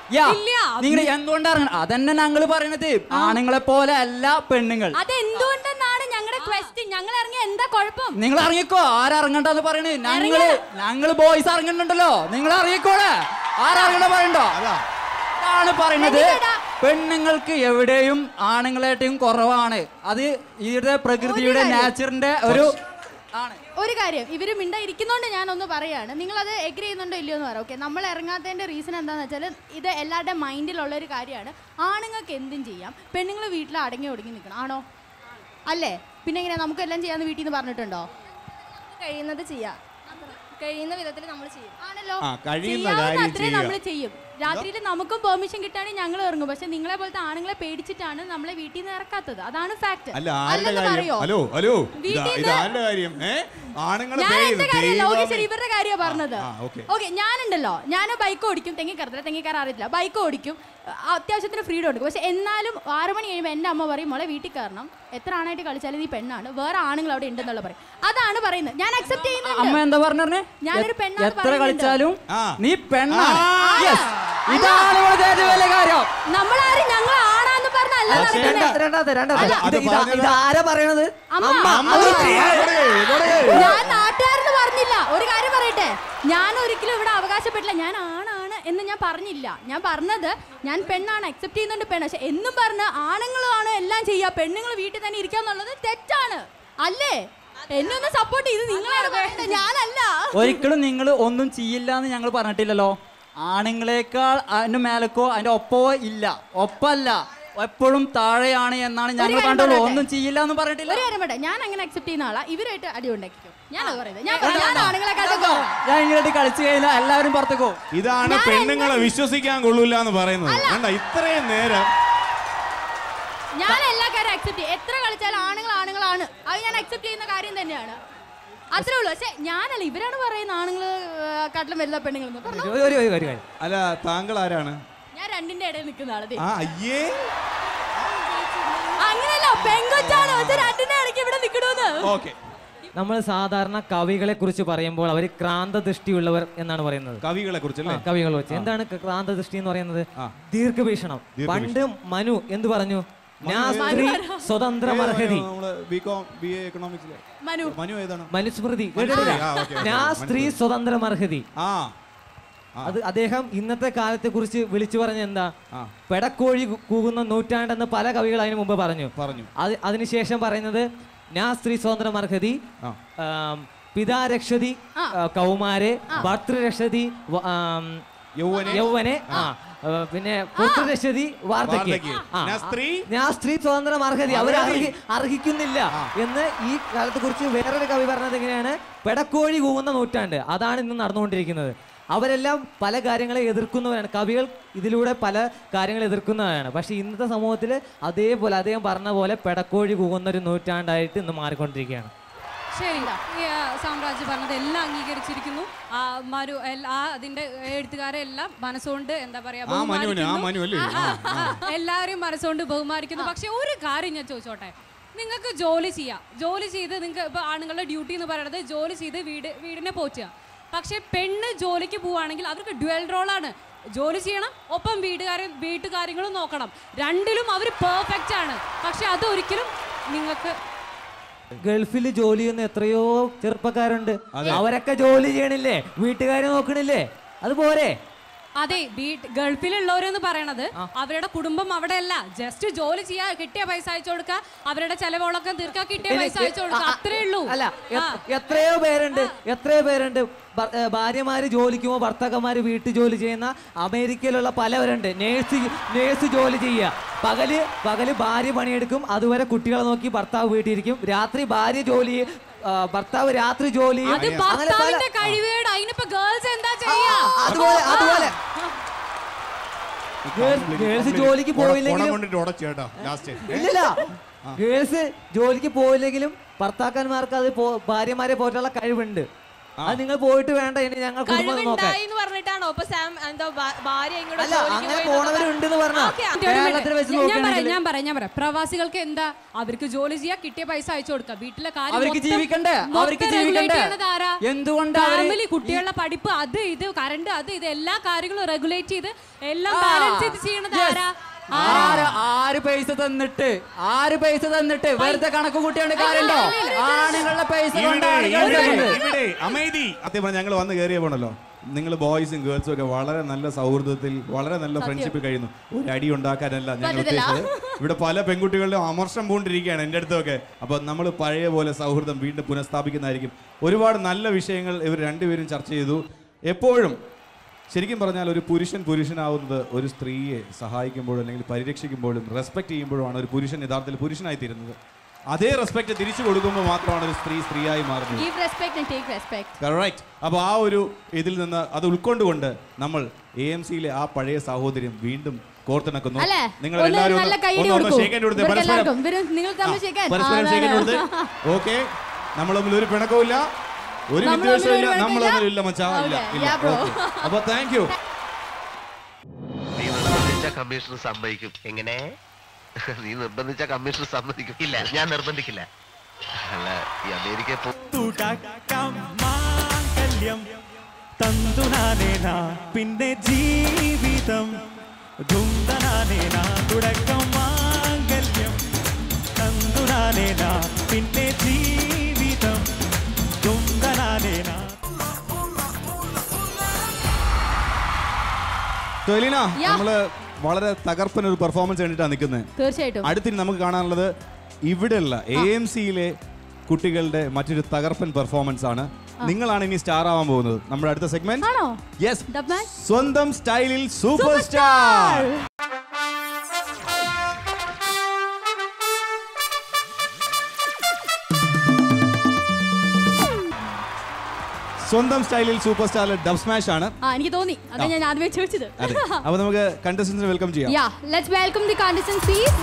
നിങ്ങൾ എന്തുകൊണ്ടാണ് അതന്നെ ഞങ്ങൾ പറയണത്? ആണുങ്ങളെ പോലെ അല്ല പെണ്ണുങ്ങൾ. അതെന്തുകൊണ്ടെന്നാണ് ഞങ്ങളുടെ ക്വസ്റ്റ്യൻ. ഞങ്ങൾ ഇറങ്ങിയ എന്താ കുഴപ്പം? നിങ്ങൾ ഇറങ്ങിക്കോ. ആരറങ്ങണ്ടെന്ന് പറയണേ? ഞങ്ങള് ബോയ്സ് ഇറങ്ങുന്നുണ്ടല്ലോ. നിങ്ങൾ ഇറങ്ങിക്കോളെ. ആരറങ്ങണ പറയണ്ടോ? അതാണ് പറയണത്. പെണ്ണുങ്ങൾക്ക് എവിടെയും ആണുങ്ങളായിട്ടും കുറവാണ്. അത് ഇതിന്റെ പ്രകൃതിയുടെ നാച്ചറിന്റെ ഒരു കാര്യം. ഇവര് മിണ്ടായിരിക്കുന്നോണ്ട് ഞാനൊന്ന് പറയാണ്. നിങ്ങൾ അത് എഗ്രി ചെയ്യുന്നുണ്ടോ ഇല്ലയോ എന്ന് പറയാം. ഓക്കെ, നമ്മൾ ഇറങ്ങാത്തതിന്റെ റീസൺ എന്താണെന്ന് വെച്ചാൽ ഇത് എല്ലാവരുടെ മൈൻഡിലുള്ള ഒരു കാര്യമാണ്. ആണുങ്ങൾക്ക് എന്തും ചെയ്യാം, പെണ്ണുങ്ങൾ വീട്ടിൽ അടങ്ങി ഒടുങ്ങി നിൽക്കണം. ആണോ? അല്ലേ? പിന്നെ എങ്ങനെയാ നമുക്ക് എല്ലാം ചെയ്യാന്ന് വീട്ടിൽ നിന്ന് പറഞ്ഞിട്ടുണ്ടോ? കഴിയുന്നത് ചെയ്യാം, കഴിയുന്ന വിധത്തിൽ നമ്മൾ ചെയ്യും. ആണല്ലോ, ചെയ്യാവുന്ന അത്രയും നമ്മൾ ചെയ്യും. രാത്രിയിൽ നമുക്കും പെർമിഷൻ കിട്ടുകയാണെങ്കിൽ ഞങ്ങൾ ഇറങ്ങും. പക്ഷെ നിങ്ങളെ പോലത്തെ ആണുങ്ങളെ പേടിച്ചിട്ടാണ് നമ്മളെ വീട്ടിൽ നിന്ന് ഇറക്കാത്തത്. അതാണ് ഫാക്ട്. ഇവരുടെ കാര്യമാണ് പറഞ്ഞത്. ഓക്കെ, ഞാനുണ്ടല്ലോ, ഞാൻ ബൈക്ക് ഓടിക്കും. തെങ്ങിക്കയറാൻ അറിയില്ല. ബൈക്ക് ഓടിക്കും, അത്യാവശ്യത്തിന് ഫ്രീഡം എടുക്കും. പക്ഷെ എന്നാലും 6 മണി കഴിയുമ്പോൾ എൻ്റെ അമ്മ പറയും, മോളെ വീട്ടിൽ കയറണം, എത്ര ആണായിട്ട് കളിച്ചാലും നീ പെണ്ണാണ്, വേറെ ആണുങ്ങൾ അവിടെ ഉണ്ടെന്നുള്ള പറയും. അതാണ് പറയുന്നത്. ഞാൻ അക്സെപ്റ്റ് ചെയ്യുന്നുണ്ട്. അമ്മ എന്താ പറഞ്ഞേ? ഞാനൊരു പെണ്ണാണ്. എത്ര കളിച്ചാലും നീ പെണ്ണാണ്. ഇതാണ് വലിയ കാര്യം. നമ്മളാരും ഞങ്ങൾ ആണാന്ന് പറഞ്ഞല്ല. ഇതാരാ പറയണത്? ഞാൻ നാട്ടുകാരെന്ന് പറഞ്ഞില്ല. ഒരു കാര്യം പറയട്ടെ, ഞാൻ ഒരിക്കലും ഇവിടെ അവകാശപ്പെട്ടില്ല ഞാൻ ആണാണ് എന്ന് ഞാൻ പറഞ്ഞില്ല. ഞാൻ പറഞ്ഞത് ഞാൻ പെണ്ണാണ്, അക്സെപ്റ്റ് ചെയ്യുന്നുണ്ട് പെണ്ണ്. പക്ഷെ എന്നും പറഞ്ഞ് ആണുങ്ങളാണ് എല്ലാം ചെയ്യുക, പെണ്ണുങ്ങൾ വീട്ടിൽ തന്നെ ഇരിക്കാന്നുള്ളത് തെറ്റാണ്. അല്ലേ? എന്നെ ഒന്ന് സപ്പോർട്ട് ചെയ്ത് നിങ്ങളാണ് പറയുന്നത്, ഞാനല്ല. ഒരിക്കലും നിങ്ങൾ ഒന്നും ചെയ്യില്ല എന്ന് ഞങ്ങൾ പറഞ്ഞിട്ടില്ലല്ലോ. ആണുങ്ങളെക്കാൾ അതിന്റെ മേലക്കോ അതിന്റെ ഒപ്പമോ ഇല്ല, ഒപ്പല്ല, എപ്പോഴും താഴെയാണ് എന്നാണ് ഞങ്ങൾ കണ്ടുള്ളൂ. ഒന്നും ചെയ്യില്ല എന്ന് പറഞ്ഞിട്ടില്ല. ഒരു കാര്യം പറയട്ടെ, ഞാൻ അങ്ങനെ അക്സെപ്റ്റ് ചെയ്യുന്ന ആളാ. ഇവരായിട്ട് അടി ഉണ്ടാക്കിക്കോ. ഞാനത് പറയുന്നത്. ഞാൻ ഇങ്ങോട്ട് കളിച്ചു കഴിഞ്ഞാൽ എല്ലാവരും പുറത്തേക്കോ. ഇതാണ് പെണ്ണുങ്ങളെ വിശ്വസിക്കാൻ കൊള്ളൂല എന്ന് പറയുന്നത്. ഇത്രയും നേരം ഞാൻ എല്ലാ കാര്യം അക്സെപ്റ്റ് ചെയ്യും. എത്ര കളിച്ചാലും ആണുങ്ങളാണ്, അത് ഞാൻ അക്സെപ്റ്റ് ചെയ്യുന്ന കാര്യം തന്നെയാണ്. അത്രേ ഉള്ളൂ. പക്ഷെ ഞാനല്ല, ഇവരാണ് പറയുന്ന ആണുങ്ങള് കാട്ടിലും വലുതാ പെണ്ണുങ്ങൾ. അല്ല, താങ്കൾ ആരാണ്? ഞാൻ രണ്ടിന്റെ ഇടയിൽ നിൽക്കുന്ന ആളെ. അയ്യേ, അങ്ങനെയല്ല, പെങ്കൊച്ചാണ്, രണ്ടിന്റെ ഇടയ്ക്ക് ഇവിടെ നിൽക്കണമെന്ന്. നമ്മൾ സാധാരണ കവികളെ കുറിച്ച് പറയുമ്പോൾ അവർ ക്രാന്തദൃഷ്ടിയുള്ളവർ എന്നാണ് പറയുന്നത്. കവികളെ കുറിച്ച് എന്താണ് ക്രാന്തദൃഷ്ടി എന്ന് പറയുന്നത്? ദീർഘവീക്ഷണം. പണ്ട് മനു എന്ത് പറഞ്ഞു? സ്ത്രീ സ്വതന്ത്രമർഹതി. മനുസ്മൃതി. സ്ത്രീ സ്വതന്ത്രമർഹതി. അത് അദ്ദേഹം ഇന്നത്തെ കാലത്തെ കുറിച്ച് വിളിച്ചു പറഞ്ഞ എന്താ? പെടക്കോഴി കൂകുന്ന നൂറ്റാണ്ടെന്ന് പല കവികൾ അതിന് മുമ്പ് പറഞ്ഞു. അതിനുശേഷം പറയുന്നത് ഞാൻ സ്ത്രീ സ്വാതന്ത്ര്യമർഹതി, പിതാരക്ഷതി കൗമാരെ, ഭർത്തൃരക്ഷതി യൗവനെ, പിന്നെ പുത്രരക്ഷതി വാർദ്ധക്യം. ഞാൻ സ്ത്രീ സ്വാതന്ത്ര്യമർഹതി അവർ അർഹിക്കുന്നില്ല എന്ന് ഈ കാലത്തെ കുറിച്ച് വേറൊരു കവി പറഞ്ഞത് എങ്ങനെയാണ്? പെടക്കോഴി കൂവുന്ന നൂറ്റാണ്ട്. അതാണ് ഇന്ന് നടന്നുകൊണ്ടിരിക്കുന്നത്. അവരെല്ലാം പല കാര്യങ്ങളെ എതിർക്കുന്നവരാണ്. കവികൾ ഇതിലൂടെ പല കാര്യങ്ങൾ എതിർക്കുന്നവരാണ്. പക്ഷെ ഇന്നത്തെ സമൂഹത്തിൽ അതേപോലെ അദ്ദേഹം പറഞ്ഞ പോലെ പെടക്കോഴി കൂകുന്ന ഒരു നൂറ്റാണ്ടായിട്ട് ഇന്ന് മാറിക്കൊണ്ടിരിക്കുകയാണ്. ശരി, സാമ്രാജ്യം പറഞ്ഞത് എല്ലാം അംഗീകരിച്ചിരിക്കുന്നു. അതിന്റെ എഴുത്തുകാരെ എല്ലാം മനസ്സുകൊണ്ട് എന്താ പറയാ, എല്ലാവരും മനസ്സുകൊണ്ട് ബഹുമാനിക്കുന്നു. പക്ഷെ ഒരു കാര്യം ഞാൻ ചോദിച്ചോട്ടെ, നിങ്ങൾക്ക് ജോലി ചെയ്യാം, ജോലി ചെയ്ത് നിങ്ങൾക്ക് ഇപ്പൊ ആണുങ്ങളുടെ ഡ്യൂട്ടി എന്ന് പറയുന്നത് ജോലി ചെയ്ത് വീടിനെ പോറ്റുക. പക്ഷെ പെണ്ണ് ജോലിക്ക് പോവുകയാണെങ്കിൽ അവർക്ക് ഡ്യുവൽ റോളാണ്. ജോലി ചെയ്യണം, ഒപ്പം വീട്ടുകാര്യങ്ങളും നോക്കണം. രണ്ടിലും അവർ പെർഫെക്റ്റ് ആണ്. പക്ഷെ അതൊരിക്കലും നിങ്ങൾക്ക് ഗൾഫിൽ ജോലി ചെയ്യുന്ന എത്രയോ ചെറുപ്പക്കാരുണ്ട്. അവരൊക്കെ ജോലി ചെയ്യണില്ലേ, വീട്ടുകാരെ നോക്കണില്ലേ? അതുപോലെ അതെ, ഗൾഫിലുള്ളവരെന്ന് പറയണത് അവരുടെ കുടുംബം അവിടെ അല്ല, ജസ്റ്റ് ജോലി ചെയ്യാ, കിട്ടിയ പൈസ അയച്ചു കൊടുക്കുക, അവരുടെ ചെലവുകളൊക്കെ തീർക്കാൻ കിട്ടിയ പൈസ അയച്ചു കൊടുക്കുക, അത്രേ ഉള്ളൂ. അല്ല, എത്രയോ പേരുണ്ട് ഭാര്യമാര് ജോലിക്ക് പോകുമ്പോൾ ഭർത്താക്കന്മാര് വീട്ടു ജോലി ചെയ്യുന്ന അമേരിക്കയിലുള്ള പലവരുണ്ട്. നേഴ്സ് ജോലി ചെയ്യുക. പകല് ഭാര്യ പണിയെടുക്കും, അതുവരെ കുട്ടികളെ നോക്കി ഭർത്താവ് വീട്ടിലിരിക്കും. രാത്രി ഭാര്യ ജോലി, ഭർത്താവ് രാത്രി ജോലി. അതുപോലെ ഗേൾസ് ജോലിക്ക് പോയില്ലെങ്കിലും ഗേൾസ് ജോലിക്ക് പോയില്ലെങ്കിലും ഭർത്താക്കന്മാർക്ക് അത് ഭാര്യമാരെ പോറ്റുള്ള കഴിവുണ്ട്. അത് നിങ്ങൾ പോയിട്ട് വേണ്ട, ഇനി ഞങ്ങൾ കുടുംബം നോക്കാൻ. പറഞ്ഞിട്ടാണോ ഇപ്പൊ സാം എന്താ ഭാര്യ ഇങ്ങോട്ട് ഞാൻ പറയാം പ്രവാസികൾക്ക് എന്താ അവർക്ക് ജോലി ചെയ്യാ കിട്ടിയ പൈസ അയച്ചു കൊടുക്കാം വീട്ടിലെ ഫാമിലി കുട്ടികളുടെ പഠിപ്പ് അത് ഇത് കറണ്ട് അത് ഇത് എല്ലാ കാര്യങ്ങളും റെഗുലേറ്റ് ചെയ്ത് എല്ലാം ബാലൻസ് ചെയ്ത് ചെയ്യണത് ആരാ? ആര് പൈസ തന്നിട്ട് വെറുതെ കണക്ക് കൂട്ടിയാണ് കാര്യമുണ്ടോ? ആണുങ്ങളുടെ പൈസ ഞങ്ങൾ വന്ന് കയറിയ പോണല്ലോ. നിങ്ങൾ ബോയ്സും ഗേൾസും ഒക്കെ വളരെ നല്ല സൗഹൃദത്തിൽ വളരെ നല്ല ഫ്രണ്ട്ഷിപ്പ് കഴിയുന്നു. ഒരു അടി ഉണ്ടാക്കാനല്ല ഞങ്ങൾ ഉദ്ദേശിച്ചത്. ഇവിടെ പല പെൺകുട്ടികളുടെ അമർഷം പൂണ്ടിരിക്കുകയാണ് എൻ്റെ അടുത്തൊക്കെ. അപ്പോൾ നമ്മൾ പഴയ പോലെ സൗഹൃദം വീണ്ടും പുനഃസ്ഥാപിക്കുന്നതായിരിക്കും. ഒരുപാട് നല്ല വിഷയങ്ങൾ ഇവർ രണ്ടുപേരും ചർച്ച ചെയ്തു. എപ്പോഴും ശരിക്കും പറഞ്ഞാൽ ഒരു പുരുഷനാവുന്നത് ഒരു സ്ത്രീയെ സഹായിക്കുമ്പോഴും അല്ലെങ്കിൽ പരിരക്ഷിക്കുമ്പോഴും റെസ്പെക്ട് ചെയ്യുമ്പോഴുമാണ് ഒരു പുരുഷൻ യഥാർത്ഥത്തിൽ പുരുഷനായി തീരുന്നത്. അതേ റെസ്പെക്ട് തിരിച്ചു കൊടുക്കുമ്പോൾ മാത്രമാണ് ഒരു സ്ത്രീയായി മാറുന്നത്. അപ്പോൾ ആ ഒരു ഇതിൽ നിന്ന് അത് ഉൾക്കൊണ്ടുകൊണ്ട് നമ്മൾ AMCയിലെ ആ പഴയ സാഹോദര്യം വീണ്ടും കോർത്തിണക്കുന്നു. നിങ്ങൾ എല്ലാവരും ഓക്കെ. നമ്മൾ തമ്മിൽ ഒരു പിണക്കവുമില്ല, ഒരു വിദ്വേഷമില്ല, നമ്മൾ തമ്മിലില്ല മച്ചാ. അപ്പൊ താങ്ക് യു. കമ്മീഷണർ സമ്മതിക്കും. എങ്ങനെ? നീ നിർബന്ധിച്ച കമ്മീഷണർ സമ്മതിക്കും? ഇല്ല, ഞാൻ നിർബന്ധിക്കില്ല. അല്ല, ഈ അമേരിക്ക പിന്നെ ജീവിതം തുടക്കം മാംഗല്യം പിന്നെ ജീവിതം തൊലിന, നമ്മള് വളരെ തകർപ്പൻ ഒരു പെർഫോമൻസ് കണ്ടിട്ടാണ് നിൽക്കുന്നത്. തീർച്ചയായിട്ടും അടുത്തിന് നമുക്ക് കാണാനുള്ളത് ഇവിടെയുള്ള AMCയിലെ കുട്ടികളുടെ മറ്റൊരു തകർപ്പൻ പെർഫോമൻസ് ആണ്. നിങ്ങളാണ് ഇനി സ്റ്റാർ ആവാൻ പോകുന്നത്. നമ്മുടെ അടുത്ത സെഗ്മെന്റ് സ്വന്തം സ്റ്റൈലിൽ സൂപ്പർ സ്റ്റാർ. സ്വന്തം സ്റ്റൈലിൽ സൂപ്പർ സ്റ്റാർ ഡബ് സ്മാഷ് ആണ്. എനിക്ക് തോന്നി, അതാ ഞാൻ ആദ്യമേ ചോദിച്ചത്. അപ്പോൾ നമുക്ക് കണ്ടസ്റ്റന്റ്സിനെ വെൽക്കം ചെയ്യാം. Let's welcome the contestants please.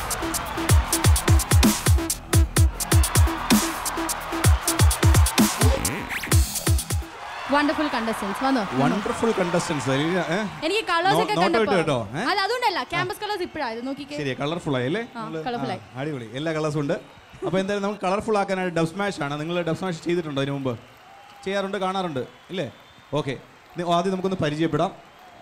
Wonderful contestants വന്നോ. Wonderful contestants. എനിക്ക് കളേഴ്സ് ഒക്കെ കണ്ടപ്പോൾ അല്ല അതുകൊണ്ടല്ല ക്യാമ്പസ് കളേഴ്സ് ഇപ്പോഴാണ് നോക്കിക്കേ. ശരി, കളർഫുൾ ആയല്ലേ? അടിപൊളി, എല്ലാ കളേഴ്സും ഉണ്ട്. അപ്പോൾ എന്തായാലും നമുക്ക് കളർഫുൾ ആക്കാനായിട്ട് ഡബ് സ്മാഷ് ആണ്. നിങ്ങൾ ഡബ് സ്മാഷ് ചെയ്തിട്ടുണ്ടോ ഇതിനു മുമ്പ്? ചെയ്യാറുണ്ട്, കാണാറുണ്ട് ഇല്ലേ? ഓക്കെ, ആദ്യം നമുക്കൊന്ന് പരിചയപ്പെടാം.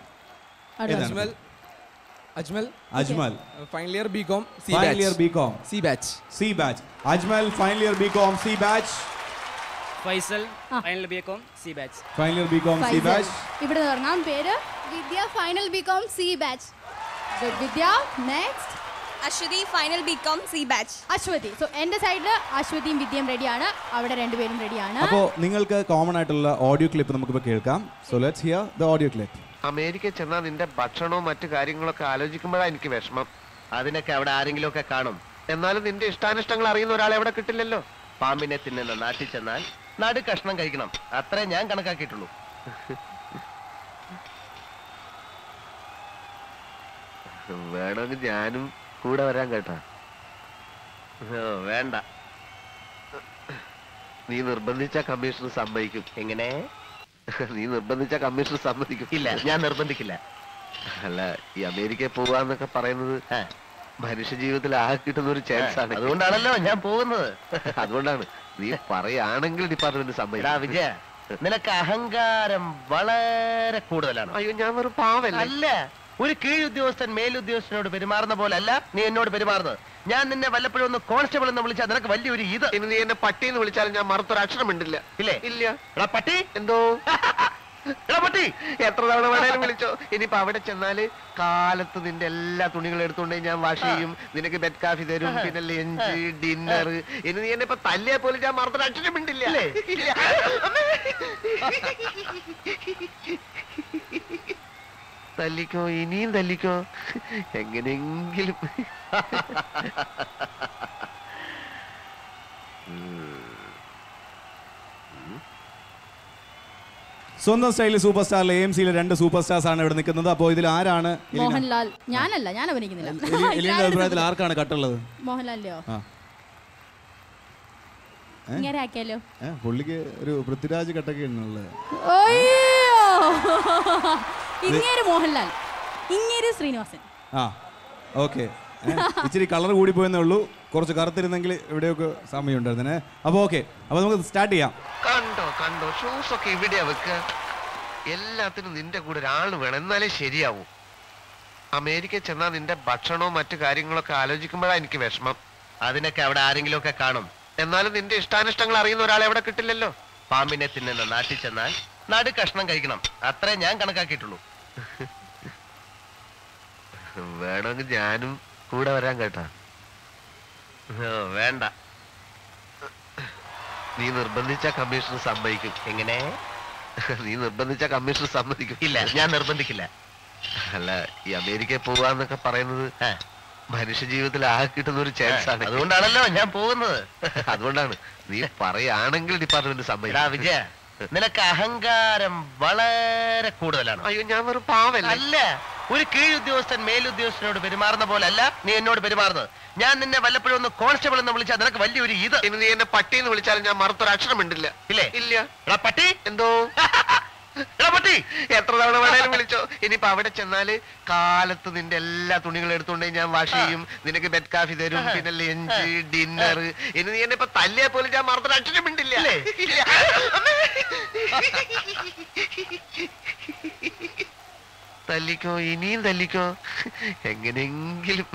Ajmal final year BCom C batch. Ajmal final year BCom C batch. Faisal final BCom C batch. Final year BCom C batch. ഇവിടെ പറഞ്ഞാൽ പേര് Vidya final BCom C batch. Vidya. Next Aswathy final BCom C batch. Aswathy. So എന്റെ സൈഡിൽ അശ്വതിയും വിദ്യയും റെഡിയാണ്, അവിടെ രണ്ടുപേരും റെഡിയാണ്. അപ്പോൾ നിങ്ങൾക്ക് കോമൺ ആയിട്ടുള്ള ഓഡിയോ ക്ലിപ്പ് നമുക്കിപ്പോൾ കേൾക്കാം. So let's hear the audio clip. അമേരിക്കയിൽ ചെന്നാൽ നിന്റെ ഭക്ഷണവും മറ്റു കാര്യങ്ങളൊക്കെ ആലോചിക്കുമ്പോഴാണ് എനിക്ക് വിഷമം. അതിനൊക്കെ അവിടെ ആരെങ്കിലും ഒക്കെ കാണും. എന്നാലും നിന്റെ ഇഷ്ടാനിഷ്ടങ്ങൾ അറിയുന്ന ഒരാളെ അവിടെ കിട്ടില്ലല്ലോ. പാമ്പിനെ തിന്നുന്ന നാട്ടിൽ ചെന്നാൽ നടു കഷ്ണം കഴിക്കണം, അത്രേ ഞാൻ കണക്കാക്കിയിട്ടുള്ളൂ. വേണമെങ്കിൽ ഞാനും കൂടെ വരാൻ കേട്ടാ. വേണ്ട, നീ നിർബന്ധിച്ച കമ്മീഷണർ സമ്മതിക്കും. എങ്ങനെ? നീ നിർബന്ധിച്ച കമ്മീഷണർ സമ്മതിക്കും? ഇല്ല, ഞാൻ നിർബന്ധിക്കില്ല. അല്ല, ഈ അമേരിക്കയിൽ പോവാന്നൊക്കെ പറയുന്നത് മനുഷ്യ ജീവിതത്തിൽ ആകെ കിട്ടുന്ന ഒരു ചാൻസ് ആണ്. അതുകൊണ്ടാണല്ലോ ഞാൻ പോകുന്നത്. അതുകൊണ്ടാണ്. നീ പറയുകയാണെങ്കിൽ ഡിപ്പാർട്ട്മെന്റ് സമ്മതിക്കും. വിജയ, നിനക്ക് അഹങ്കാരം വളരെ കൂടുതലാണ്. അയ്യോ, ഞാൻ ഒരു പാവല്ല. അല്ല, ഒരു കീഴുദ്യോഗസ്ഥൻ മേലുദ്യോഗസ്ഥനോട് പെരുമാറുന്ന പോലെ അല്ല നീ എന്നോട് പെരുമാറുന്നത്. ഞാൻ നിന്നെ വല്ലപ്പോഴും ഒന്ന് കോൺസ്റ്റബിൾ എന്ന് വിളിച്ചാൽ നിനക്ക് വലിയൊരു ഇത്. ഇനി നീ എന്നെ പട്ടി എന്ന് വിളിച്ചാലും ഞാൻ മറുത്തൊരു അക്ഷരം ഉണ്ടില്ല. ഇല്ലേ? ഇല്ല. എടാ പട്ടി. എന്തോ? എടാ പട്ടി, എത്ര തവണ വേണേലും വിളിച്ചോ. ഇനിയിപ്പോ അവിടെ ചെന്നാല് കാലത്ത് നിന്റെ എല്ലാ തുണികളും എടുത്തുകൊണ്ട് ഞാൻ വാഷ് ചെയ്യും. നിനക്ക് ബെഡ് കാഫി തരും, പിന്നെ ലഞ്ച്, ഡിന്നർ. ഇനി നീ എന്നെ ഇപ്പൊ തല്ലിയാൽ പോലും ഞാൻ മറുത്തൊരു അക്ഷരം ഉണ്ടില്ല. തല്ലിക്കോ, ഇനിയും തല്ലിക്കോ, എങ്ങനെയെങ്കിലും. സ്വന്തം സ്റ്റൈലിൽ സൂപ്പർ സ്റ്റാറിലെ AMCയിലെ രണ്ട് സൂപ്പർ സ്റ്റാർസ് ആണ് ഇവിടെ നിൽക്കുന്നത്. അപ്പോൾ ഇതിൽ ആരാണ്? മോഹൻലാൽ. ഞാനല്ല, ഞാൻ അഭിനയിക്കുന്നില്ല. എലിയുടെ അഭിപ്രായത്തിൽ ആർക്കാണ് കട്ടുള്ളത്? മോഹൻലാലിന്റെയോ? ഇങ്ങനെ ആക്കിയാലോ? പുള്ളിക്ക് ഒരു പൃഥ്വിരാജ് കട്ടൊക്കെ ഉള്ളത്. ഇങ്ങേര് മോഹൻലാൽ, ഇങ്ങേര് ശ്രീനിവാസൻ. ആ ഓക്കെ, ഇച്ചിരി കളർ കൂടി പോയെന്നേ ഉള്ളൂ. കുറച്ച് കറുത്തിരുന്നെങ്കിൽ ഇവിടെയൊക്കെ സമയം ഉണ്ടായിരുന്നേ. അപ്പോൾ ഓക്കെ, അപ്പോൾ നമുക്ക് സ്റ്റാർട്ട് ചെയ്യാം. കണ്ടോ ഷൂസ് ഒക്കെ ഇവിടെയാ വെക്കുക. എല്ലാത്തിനും നിന്റെ കൂടെ ഒരാൾ വേണം, എന്നാലേ ശരിയാവൂ. അമേരിക്കയിൽ ചെന്നാൽ നിന്റെ ഭക്ഷണവും മറ്റു കാര്യങ്ങളൊക്കെ ആലോചിക്കുമ്പോഴാണ് എനിക്ക് വിഷമം. അതിനൊക്കെ അവിടെ ആരെങ്കിലും ഒക്കെ കാണും. എന്നാലും നിന്റെ ഇഷ്ടാനിഷ്ടങ്ങൾ അറിയുന്ന ഒരാളെ അവിടെ കിട്ടില്ലല്ലോ. പാമ്പിനെ തിന്നുന്ന നാട്ടിൽ ചെന്നാൽ നടു കഷ്ണം കഴിക്കണം, അത്രേ ഞാൻ കണക്കാക്കിയിട്ടുള്ളൂ. വേണമെങ്കിൽ ഞാനും കൂടെ വരാൻ കേട്ടാ. വേണ്ട, നീ നിർബന്ധിച്ച കമ്മീഷണർ സമ്മതിക്കും. എങ്ങനെ? നീ നിർബന്ധിച്ച കമ്മീഷണർ സമ്മതിക്കും? ഇല്ല, ഞാൻ നിർബന്ധിക്കില്ല. അല്ല, ഈ അമേരിക്കയിൽ പോവാന്നൊക്കെ പറയുന്നത് മനുഷ്യ ജീവിതത്തിൽ ആകെ കിട്ടുന്ന ഒരു ചാൻസ് ആണ്. അതുകൊണ്ടാണല്ലോ ഞാൻ പോകുന്നത്. അതുകൊണ്ടാണ് നീ പറയുകയാണെങ്കിൽ ഡിപ്പാർട്ട്മെന്റ് സമ്മതിക്കും. വിജയ, നിനക്ക് അഹങ്കാരം വളരെ കൂടുതലാണ്. അയ്യോ, ഞാൻ വെറും പാവല്ല. അല്ല, ഒരു കീഴുദ്യോഗസ്ഥൻ മേലുദ്യോഗസ്ഥനോട് പെരുമാറുന്ന പോലെ അല്ല നീ എന്നോട് പെരുമാറുന്നത്. ഞാൻ നിന്നെ വല്ലപ്പോഴും ഒന്ന് കോൺസ്റ്റബിൾ എന്ന് വിളിച്ചാൽ നിനക്ക് വലിയൊരു ഇത്. ഇനി നീ എന്നെ പട്ടി എന്ന് വിളിച്ചാലും ഞാൻ മറുത്തൊരു അക്ഷരം ഉണ്ടില്ല. ഇല്ലേ? ഇല്ല. എടാ പട്ടി, എന്തോ എടാ പട്ടി, എത്ര തവണ വേണേലും വിളിച്ചോ. ഇനിയിപ്പോ അവിടെ ചെന്നാല് കാലത്ത് നിന്റെ എല്ലാ തുണികളും എടുത്തുകൊണ്ടേ ഞാൻ വാഷ് ചെയ്യും. നിനക്ക് ബെഡ് കാഫി തരും, പിന്നെ ലഞ്ച്, ഡിന്നർ. ഇനി നീ എന്നെ ഇപ്പൊ തല്ലിയാ പോലും ഞാൻ മറുത്തൊരു അക്ഷരം ഉണ്ടില്ല. തല്ലിക്കോ, ഇനിയും തല്ലിക്കോ, എങ്ങനെയെങ്കിലും.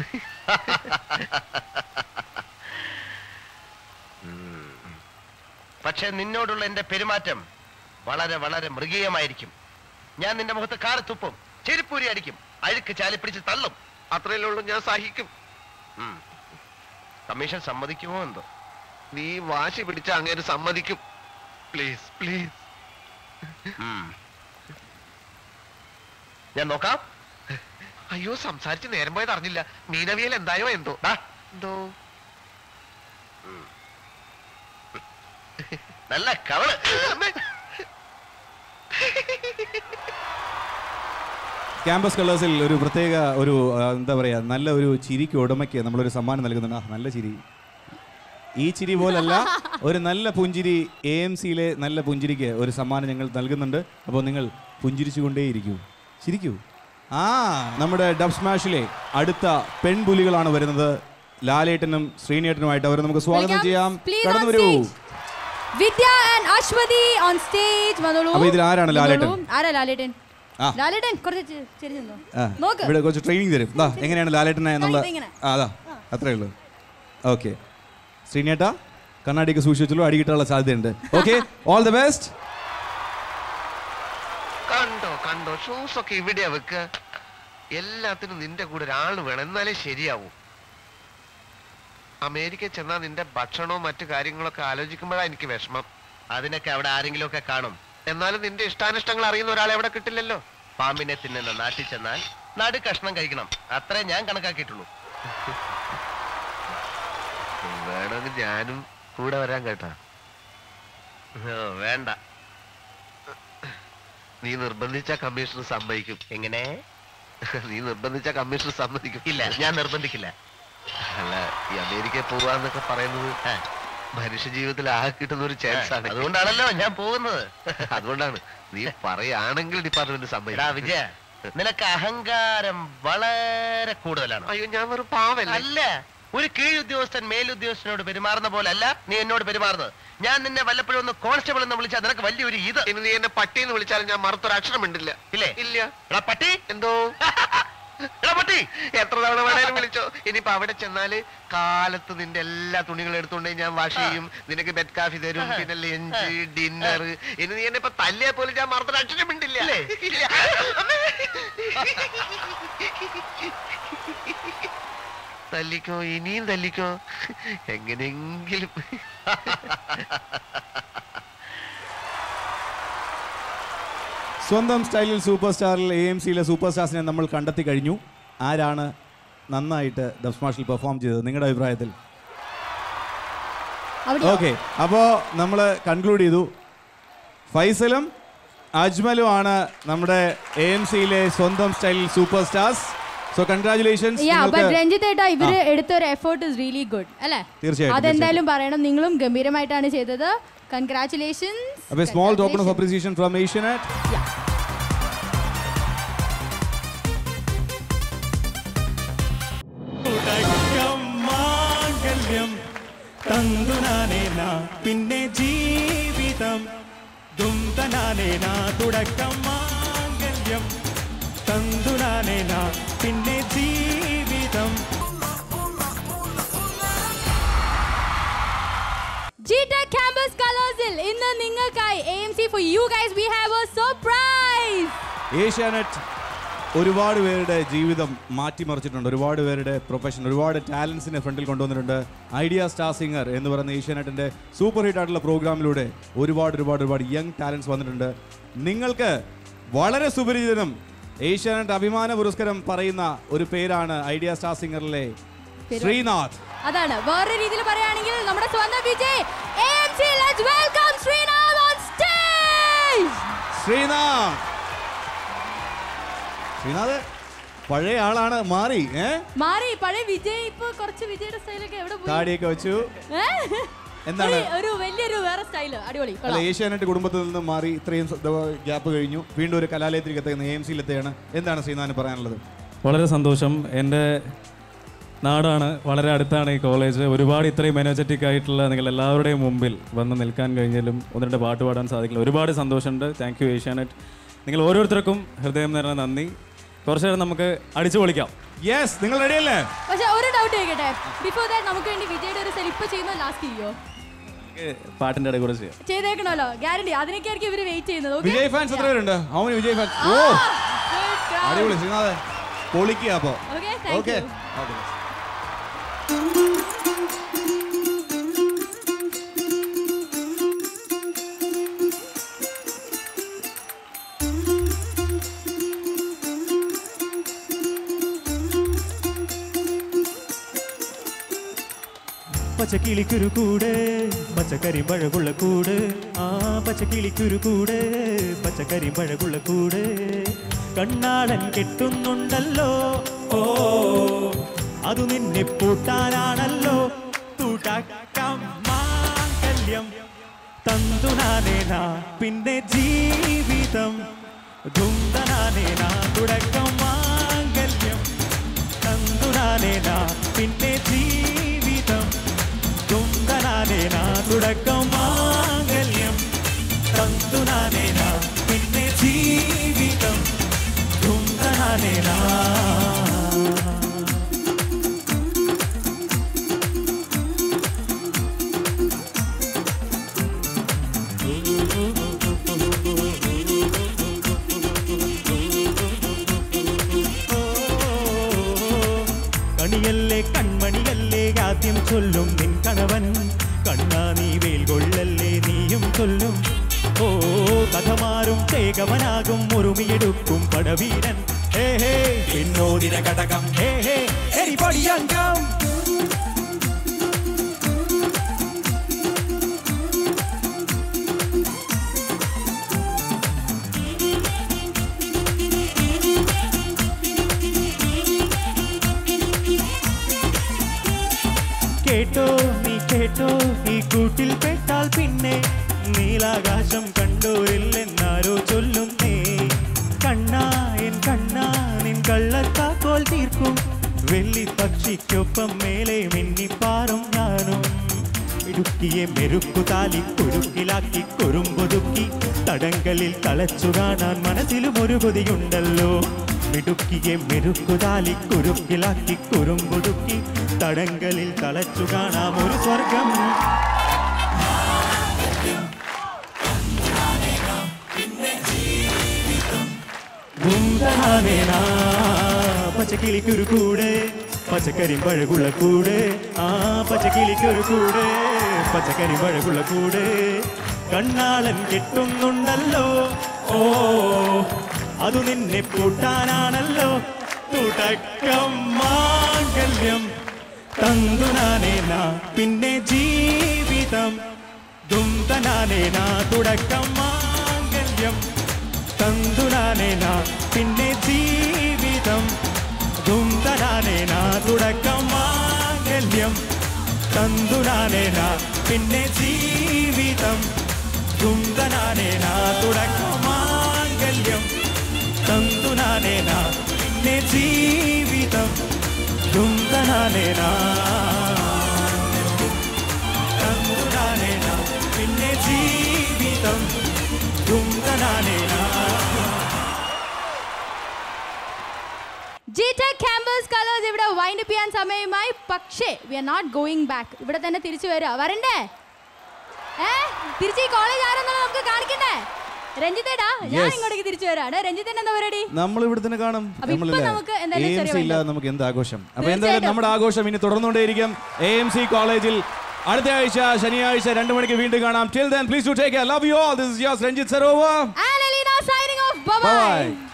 പക്ഷെ നിന്നോടുള്ള എന്റെ പെരുമാറ്റം വളരെ വളരെ മൃഗീയമായിരിക്കും. ഞാൻ നിന്റെ മുഖത്ത് കാറി തുപ്പും, ചെരുപ്പൂരി അടിക്കും, അഴുക്ക് ചാലിപ്പിടിച്ച് തള്ളും. അത്രയല്ലേ ഉള്ളൂ, ഞാൻ സഹിക്കും. കമ്മീഷൻ സമ്മതിക്കുമോ എന്തോ? നീ വാശി പിടിച്ച അങ്ങേര് സമ്മതിക്കും. Please please. ഞാൻ നോക്കാം. അയ്യോ, സംസാരിച്ച് നേരം പോയത് അറിഞ്ഞില്ല. മീനവിയൽ എന്തായോ എന്തോ. എന്തോ നല്ല കവള്. ക്യാമ്പസ് കളേഴ്സിൽ ഒരു പ്രത്യേക ഒരു എന്താ പറയുക, നല്ല ഒരു ചിരിക്ക് ഉടമയ്ക്ക് നമ്മളൊരു സമ്മാനം നൽകുന്നുണ്ട്. നല്ല ചിരി. ഈ ചിരി പോലല്ല, ഒരു നല്ല പുഞ്ചിരി. AMCയിലെ നല്ല പുഞ്ചിരിക്ക് ഒരു സമ്മാനം ഞങ്ങൾ നൽകുന്നുണ്ട്. അപ്പോൾ നിങ്ങൾ പുഞ്ചിരിച്ചുകൊണ്ടേയിരിക്കൂ, ചിരിക്കൂ. നമ്മുടെ ഡബ് സ്മാഷിലെ അടുത്ത പെൺപുലികളാണ് വരുന്നത്. ലാലേട്ടനും ശ്രീനേട്ടനുമായിട്ട് അവരെ നമുക്ക് സ്വാഗതം ചെയ്യാം. കടന്നു വരൂ. Vidya and Aswathy on stage വന്നോളൂ. അപ്പോൾ ഇതിൽ ആരാണ് ലാലേട്ടൻ? ആരാ ലാലേട്ടൻ? ലാലേട്ടൻ കുറച്ച് ചെരിഞ്ഞോ നോക്ക്. ഇവിടെ കുറച്ച് ട്രെയിനിങ് തരും. എങ്ങനെയാണ് ലാലേട്ടനെ എന്നുള്ള അതാ അത്രേ ഉള്ളൂ. ഓക്കെ, ശ്രീനേട്ട കണ്ണാടിക്ക് സൂക്ഷിച്ചുള്ളൂ, അടി കിട്ടാനുള്ള സാധ്യതയുണ്ട്. Okay, all the best. കണ്ടോ ഷൂസ് ഒക്കെ ഇവിടെയാ വെക്കുക. എല്ലാത്തിനും നിന്റെ കൂടെ ഒരാൾ വേണം, എന്നാലേ ശരിയാവൂ. അമേരിക്കയിൽ ചെന്നാൽ നിന്റെ ഭക്ഷണവും മറ്റു കാര്യങ്ങളൊക്കെ ആലോചിക്കുമ്പോഴാണ് എനിക്ക് വിഷമം. അതിനൊക്കെ അവിടെ ആരെങ്കിലും ഒക്കെ കാണും. എന്നാലും നിന്റെ ഇഷ്ടാനിഷ്ടങ്ങൾ അറിയുന്ന ഒരാളെ അവിടെ കിട്ടില്ലല്ലോ. പാമ്പിനെ തിന്നുന്ന നാട്ടിൽ ചെന്നാൽ നടു കഷ്ണം കഴിക്കണം, അത്രേ ഞാൻ കണക്കാക്കിയിട്ടുള്ളൂ. വേണമെങ്കിൽ ഞാനും കൂടെ വരാൻ കേട്ടാ. വേണ്ട, നീ നിർബന്ധിച്ച കമ്മീഷണർ സമ്മതിക്കും. എങ്ങനെ? നീ നിർബന്ധിച്ച കമ്മീഷണർ സമ്മതിക്കും? ഇല്ല, ഞാൻ നിർബന്ധിക്കില്ല. അല്ല, ഈ അമേരിക്കയിൽ പോവാന്നൊക്കെ പറയുന്നത് മനുഷ്യ ജീവിതത്തിൽ ആകെ കിട്ടുന്ന ഒരു ചാൻസ് ആണ്. അതുകൊണ്ടാണല്ലോ ഞാൻ പോകുന്നത്. അതുകൊണ്ടാണ് നീ പറയുകയാണെങ്കിൽ ഡിപ്പാർട്ട്മെന്റ് സമ്മതിക്കും. വിജയ, നിനക്ക് അഹങ്കാരം വളരെ കൂടുതലാണ്. അയ്യോ, ഞാൻ വെറും പാവല്ല. അല്ല, ഒരു കീഴുദ്യോഗസ്ഥൻ മേലുദ്യോഗസ്ഥനോട് പെരുമാറുന്ന പോലെ അല്ല നീ എന്നോട് പെരുമാറുന്നത്. ഞാൻ നിന്നെ വല്ലപ്പോഴും ഒന്ന് കോൺസ്റ്റബിൾ എന്ന് വിളിച്ചാൽ നിനക്ക് വലിയൊരു ഇത്. ഇനി നീ എന്നെ പട്ടി എന്ന് വിളിച്ചാലും ഞാൻ മറുത്തൊരു അക്ഷരം ഉണ്ടില്ല. ഇല്ലേ? ഇല്ല. എടാ പട്ടി, എന്തോ എടാ പട്ടി, എത്ര തവണ വേണേലും വിളിച്ചോ. ഇനിയിപ്പോ അവിടെ ചെന്നാല് കാലത്ത് നിന്റെ എല്ലാ തുണികളും എടുത്തുകൊണ്ടേ ഞാൻ വാഷ് ചെയ്യും. നിനക്ക് ബെഡ് കാഫി തരും, പിന്നെ ലഞ്ച്, ഡിന്നർ. ഇനി നീ എന്നെ ഇപ്പൊ തല്ലിയാ പോലും ഞാൻ മറുത്തൊരു അക്ഷരം ഉണ്ടില്ല. തല്ലിക്കോ, ഇനിയും തല്ലിക്കോ, എങ്ങനെയെങ്കിലും. സ്വന്തം സ്റ്റൈലിൽ സൂപ്പർ സ്റ്റാറിൽ AMCയിലെ സൂപ്പർ സ്റ്റാർസിനെ നമ്മൾ കണ്ടെത്തി കഴിഞ്ഞു. ആരാണ് നന്നായിട്ട് ഡബ് സ്മാഷിൽ പെർഫോം ചെയ്തത് നിങ്ങളുടെ അഭിപ്രായത്തിൽ? ഓക്കെ, അപ്പോൾ നമ്മൾ കൺക്ലൂഡ് ചെയ്തു. ഫൈസലും അജ്മലും ആണ് നമ്മുടെ AMCയിലെ സ്വന്തം സ്റ്റൈലിൽ സൂപ്പർ സ്റ്റാർസ്. So congratulations. രഞ്ജിത്തേട്ടാ, ഇവര് എടുത്ത ഒരു എഫേർട്ട് ഇസ് റിയലി ഗുഡ് അല്ലേ? തീർച്ചയായും അതെന്തായാലും പറയണം. നിങ്ങളും ഗംഭീരമായിട്ടാണ് ചെയ്തത്. Congratulations. A small token of appreciation from Asianet. തന്തുനാനേന പിന്നെ ജീവിതം ദുംതനാനേന തുടക്കം മാംഗല്യം തന്തുനാനേന പിന്നെ ജീവിതം. GTech Campus Colors-ൽ ഇന്ന് നിങ്ങൾക്കായി AMC for you guys we have a surprise. Asianet ഒരുപാട് പേരുടെ ജീവിതം മാറ്റിമറിച്ചിട്ടുണ്ട്. ഒരുപാട് പേരുടെ പ്രൊഫഷൻ, ഒരുപാട് ടാലൻസിനെ ഫ്രണ്ടിൽ കൊണ്ടുവന്നിട്ടുണ്ട്. ഐഡിയ സ്റ്റാർ സിംഗർ എന്ന് പറയുന്ന ഏഷ്യാനെറ്റിൻ്റെ സൂപ്പർ ഹിറ്റ് ആയിട്ടുള്ള പ്രോഗ്രാമിലൂടെ ഒരുപാട് യങ് ടാലൻസ് വന്നിട്ടുണ്ട്. നിങ്ങൾക്ക് വളരെ സുപരിചിതനും ഏഷ്യാനെറ്റ് അഭിമാന പുരസ്കാരം പറയുന്ന ഒരു പേരാണ് ഐഡിയ സ്റ്റാർ സിംഗറിലെ ശ്രീനാഥ്. അതാണ് വേറെ രീതിയിൽ പറയുകയാണെങ്കിൽ നമ്മുടെ സ്വന്തം Vijay. AMC, let's welcome Sreenath on stage. Sreenath പഴയ ആളാണ്, മാറി പഴയ വിജയ് ഇപ്പൊ കുറച്ച് വിജയുടെ സ്റ്റൈലൊക്കെ എവിടെ പോയി? താടിയൊക്കെ വെച്ചു. എന്താണ് ഒരു വലിയൊരു വേറെ സ്റ്റൈൽ, അടിപൊളി. അല്ല, ഏഷ്യാനെറ്റ് കുടുംബത്തിൽ നിന്ന് മാറി ഇത്രയും ഗ്യാപ്പ് കഴിഞ്ഞു, വീണ്ടും ഒരു കലാലയത്തിലേക്ക് എത്തുന്ന AMC-ൽ എത്തുകയാണ്. എന്താണ് ശ്രീനാഥിന് പറയാനുള്ളത്? വളരെ സന്തോഷം. എൻ്റെ നാടാണ്, വളരെ അടുത്താണ് ഈ കോളേജ്. ഒരുപാട് ഇത്രയും എനർജറ്റിക് ആയിട്ടുള്ള നിങ്ങൾ എല്ലാവരുടെയും മുമ്പിൽ വന്ന് നിൽക്കാൻ കഴിഞ്ഞാലും ഒന്ന് രണ്ട് പാട്ട് പാടാൻ സാധിക്കില്ല. ഒരുപാട് സന്തോഷമുണ്ട്. Thank you Asianet. നിങ്ങൾ ഓരോരുത്തർക്കും ഹൃദയം നിറഞ്ഞ നന്ദി. കുറച്ചു നേരം നമുക്ക് അടിച്ചു പൊളിക്കാം. യെസ്, നിങ്ങൾ റെഡിയല്ലേ? പക്ഷേ ഒരു ഡൗട്ട് ചോദിക്കട്ടെ, ബിഫോർ ദാറ്റ് നമുക്ക് വേണ്ടി വിജയുടെ ഒരു സെലിപ്പ് ചെയ്യുന്ന ലാസ്റ്റ് ചെയ്യോ? പാട്ടിന്റെ ഇടയിൽ കൂടെ ചെയ്യാം. ചെയ്തേക്കണല്ലോ, ഗ്യാരണ്ടി. അതിനൊക്കെയായിരിക്കും ഇവര് വെയിറ്റ് ചെയ്യുന്നത്. വിജയ് ഫാൻസ് എത്ര പേരുണ്ട്? അവന് വിജയ് ഫാൻസ്. ഓ അടിപൊളി ശ്രീനാഥ്, പൊളിക്കുക. അപ്പോൾ ഓക്കെ. പച്ചക്കിളിക്കൊരു കൂട് പച്ചക്കരിമ്പഴകുള്ള കൂട്, ആ പച്ചക്കിളിക്കൊരു കൂട് പച്ചക്കരിമ്പഴകുള്ള കൂട്, കണ്ണാടൻ കെട്ടുന്നുണ്ടല്ലോ, ഓ അതു നിന്നെ പൂട്ടാനാണല്ലോ, തൂട്ടാക്കാം മാംഗല്യം തന്തുനാനേന പിന്നെ ജീവിതം, ധുംതനാനേന തുടക്കം മാംഗല്യം തന്തുനാനേന പിന്നെ ജീവിതം, ധുംതനാനേന തുടക്കം മാംഗല്യം തന്തുനാനേന പിന്നെ ജീവിതം, ധുംതനാനേന. കണിയല്ലേ കൺമണിയല്ലേ ആദ്യം ചൊല്ലും നിൻ കണവൻ, കണ്ണാ നീ വേൽ കൊള്ളല്ലേ നീയും ചൊല്ലും, ഓ കഥമാറും ചേകവനാകും ഒരുമിയെടുക്കും പടവീരൻ, ഹേ ഹേ പിന്നോദിന ഘടകം, ഹേ ഹേ എരിപൊടിയങ്കം. കേട്ടോ നീ കേട്ടോ, ഈ കൂട്ടിൽ പെട്ടാൽ പിന്നെ നീലാകാശം കണ്ടോരില്ലെന്നാരോ ചൊല്ലുന്നേ, കണ്ണാ എൻ കണ്ണാ നിൻ കള്ളത്താക്കോൽ തീർക്കും, വെള്ളിപ്പക്ഷിക്കൊപ്പം മേലെ മിന്നിപ്പാറും ഞാനും, ഇടുക്കിയെ മെരുക്കുതാലി കുരുക്കിലാക്കി കുറുമ്പൊതുക്കി തടങ്കലിൽ തളച്ചു കാണാൻ മനസ്സിലും ഒരു കൊതിയുണ്ടല്ലോ, മിടുക്കിയെ മെരുക്കുതാലി കുരുക്കിലാക്കി കുറുമ്പൊതുക്കി തടങ്കലിൽ തളച്ചു കാണാം ഒരു സ്വർഗം. പച്ചക്കിളിക്കൊരു കൂട് പച്ചക്കരിമ്പഴകുള്ള കൂട്, ആ പച്ചക്കിളിക്കൊരു കൂട് പച്ചക്കരിമ്പഴകുള്ള കൂട്, കണ്ണാളൻ കെട്ടുന്നുണ്ടല്ലോ, ഓ അതു നിന്നെ പൂട്ടാനാണല്ലോ, തുടക്കം മാംഗല്യം തന്തുനാനേന പിന്നെ ജീവിതം, ധുംതനാനേന തുടക്കം മാംഗല്യം തന്തുനാനേന പിന്നെ ജീവിതം, ധുംതനാനേന തുടക്കം മാംഗല്യം തന്തുനാനേന പിന്നെ ജീവിതം, ധുംതനാനേന തുടക്കം മാംഗല്യം തന്തുനാനേന പിന്നെ ജീവിതം, ധുംതനാനേന പറയാൻ സമയമായി. പക്ഷേ we are not going back. ഇവിടെ തന്നെ തിരിച്ചു വരിക. വരണ്ടേ? തിരിച്ച് ഈ കോളേജ് ആരെന്നുള്ളത് നമുക്ക് കാണിക്കണ്ടേ? രഞ്ജിത്തേടാ, ഞാൻ ഇങ്ങോട്ടേക്ക് തിരിച്ചു വരാണ്. രഞ്ജിത്തേന് എന്താ പരിപാടി? നമ്മൾ ഇവിടെ തന്നെ കാണും. നമുക്ക് നമുക്ക് എന്ത് ആഘോഷം? അപ്പൊ എന്തായാലും നമ്മുടെ ആഘോഷം ഇനി തുടർന്നുകൊണ്ടേയിരിക്കും. AMC കോളേജിൽ അടുത്ത ആഴ്ച ശനിയാഴ്ച 2 മണിക്ക് വീണ്ടും കാണാം. Till then, please do take care. Love you all. This is yours, Ranjit Sarovar. And Alina signing off. Bye bye.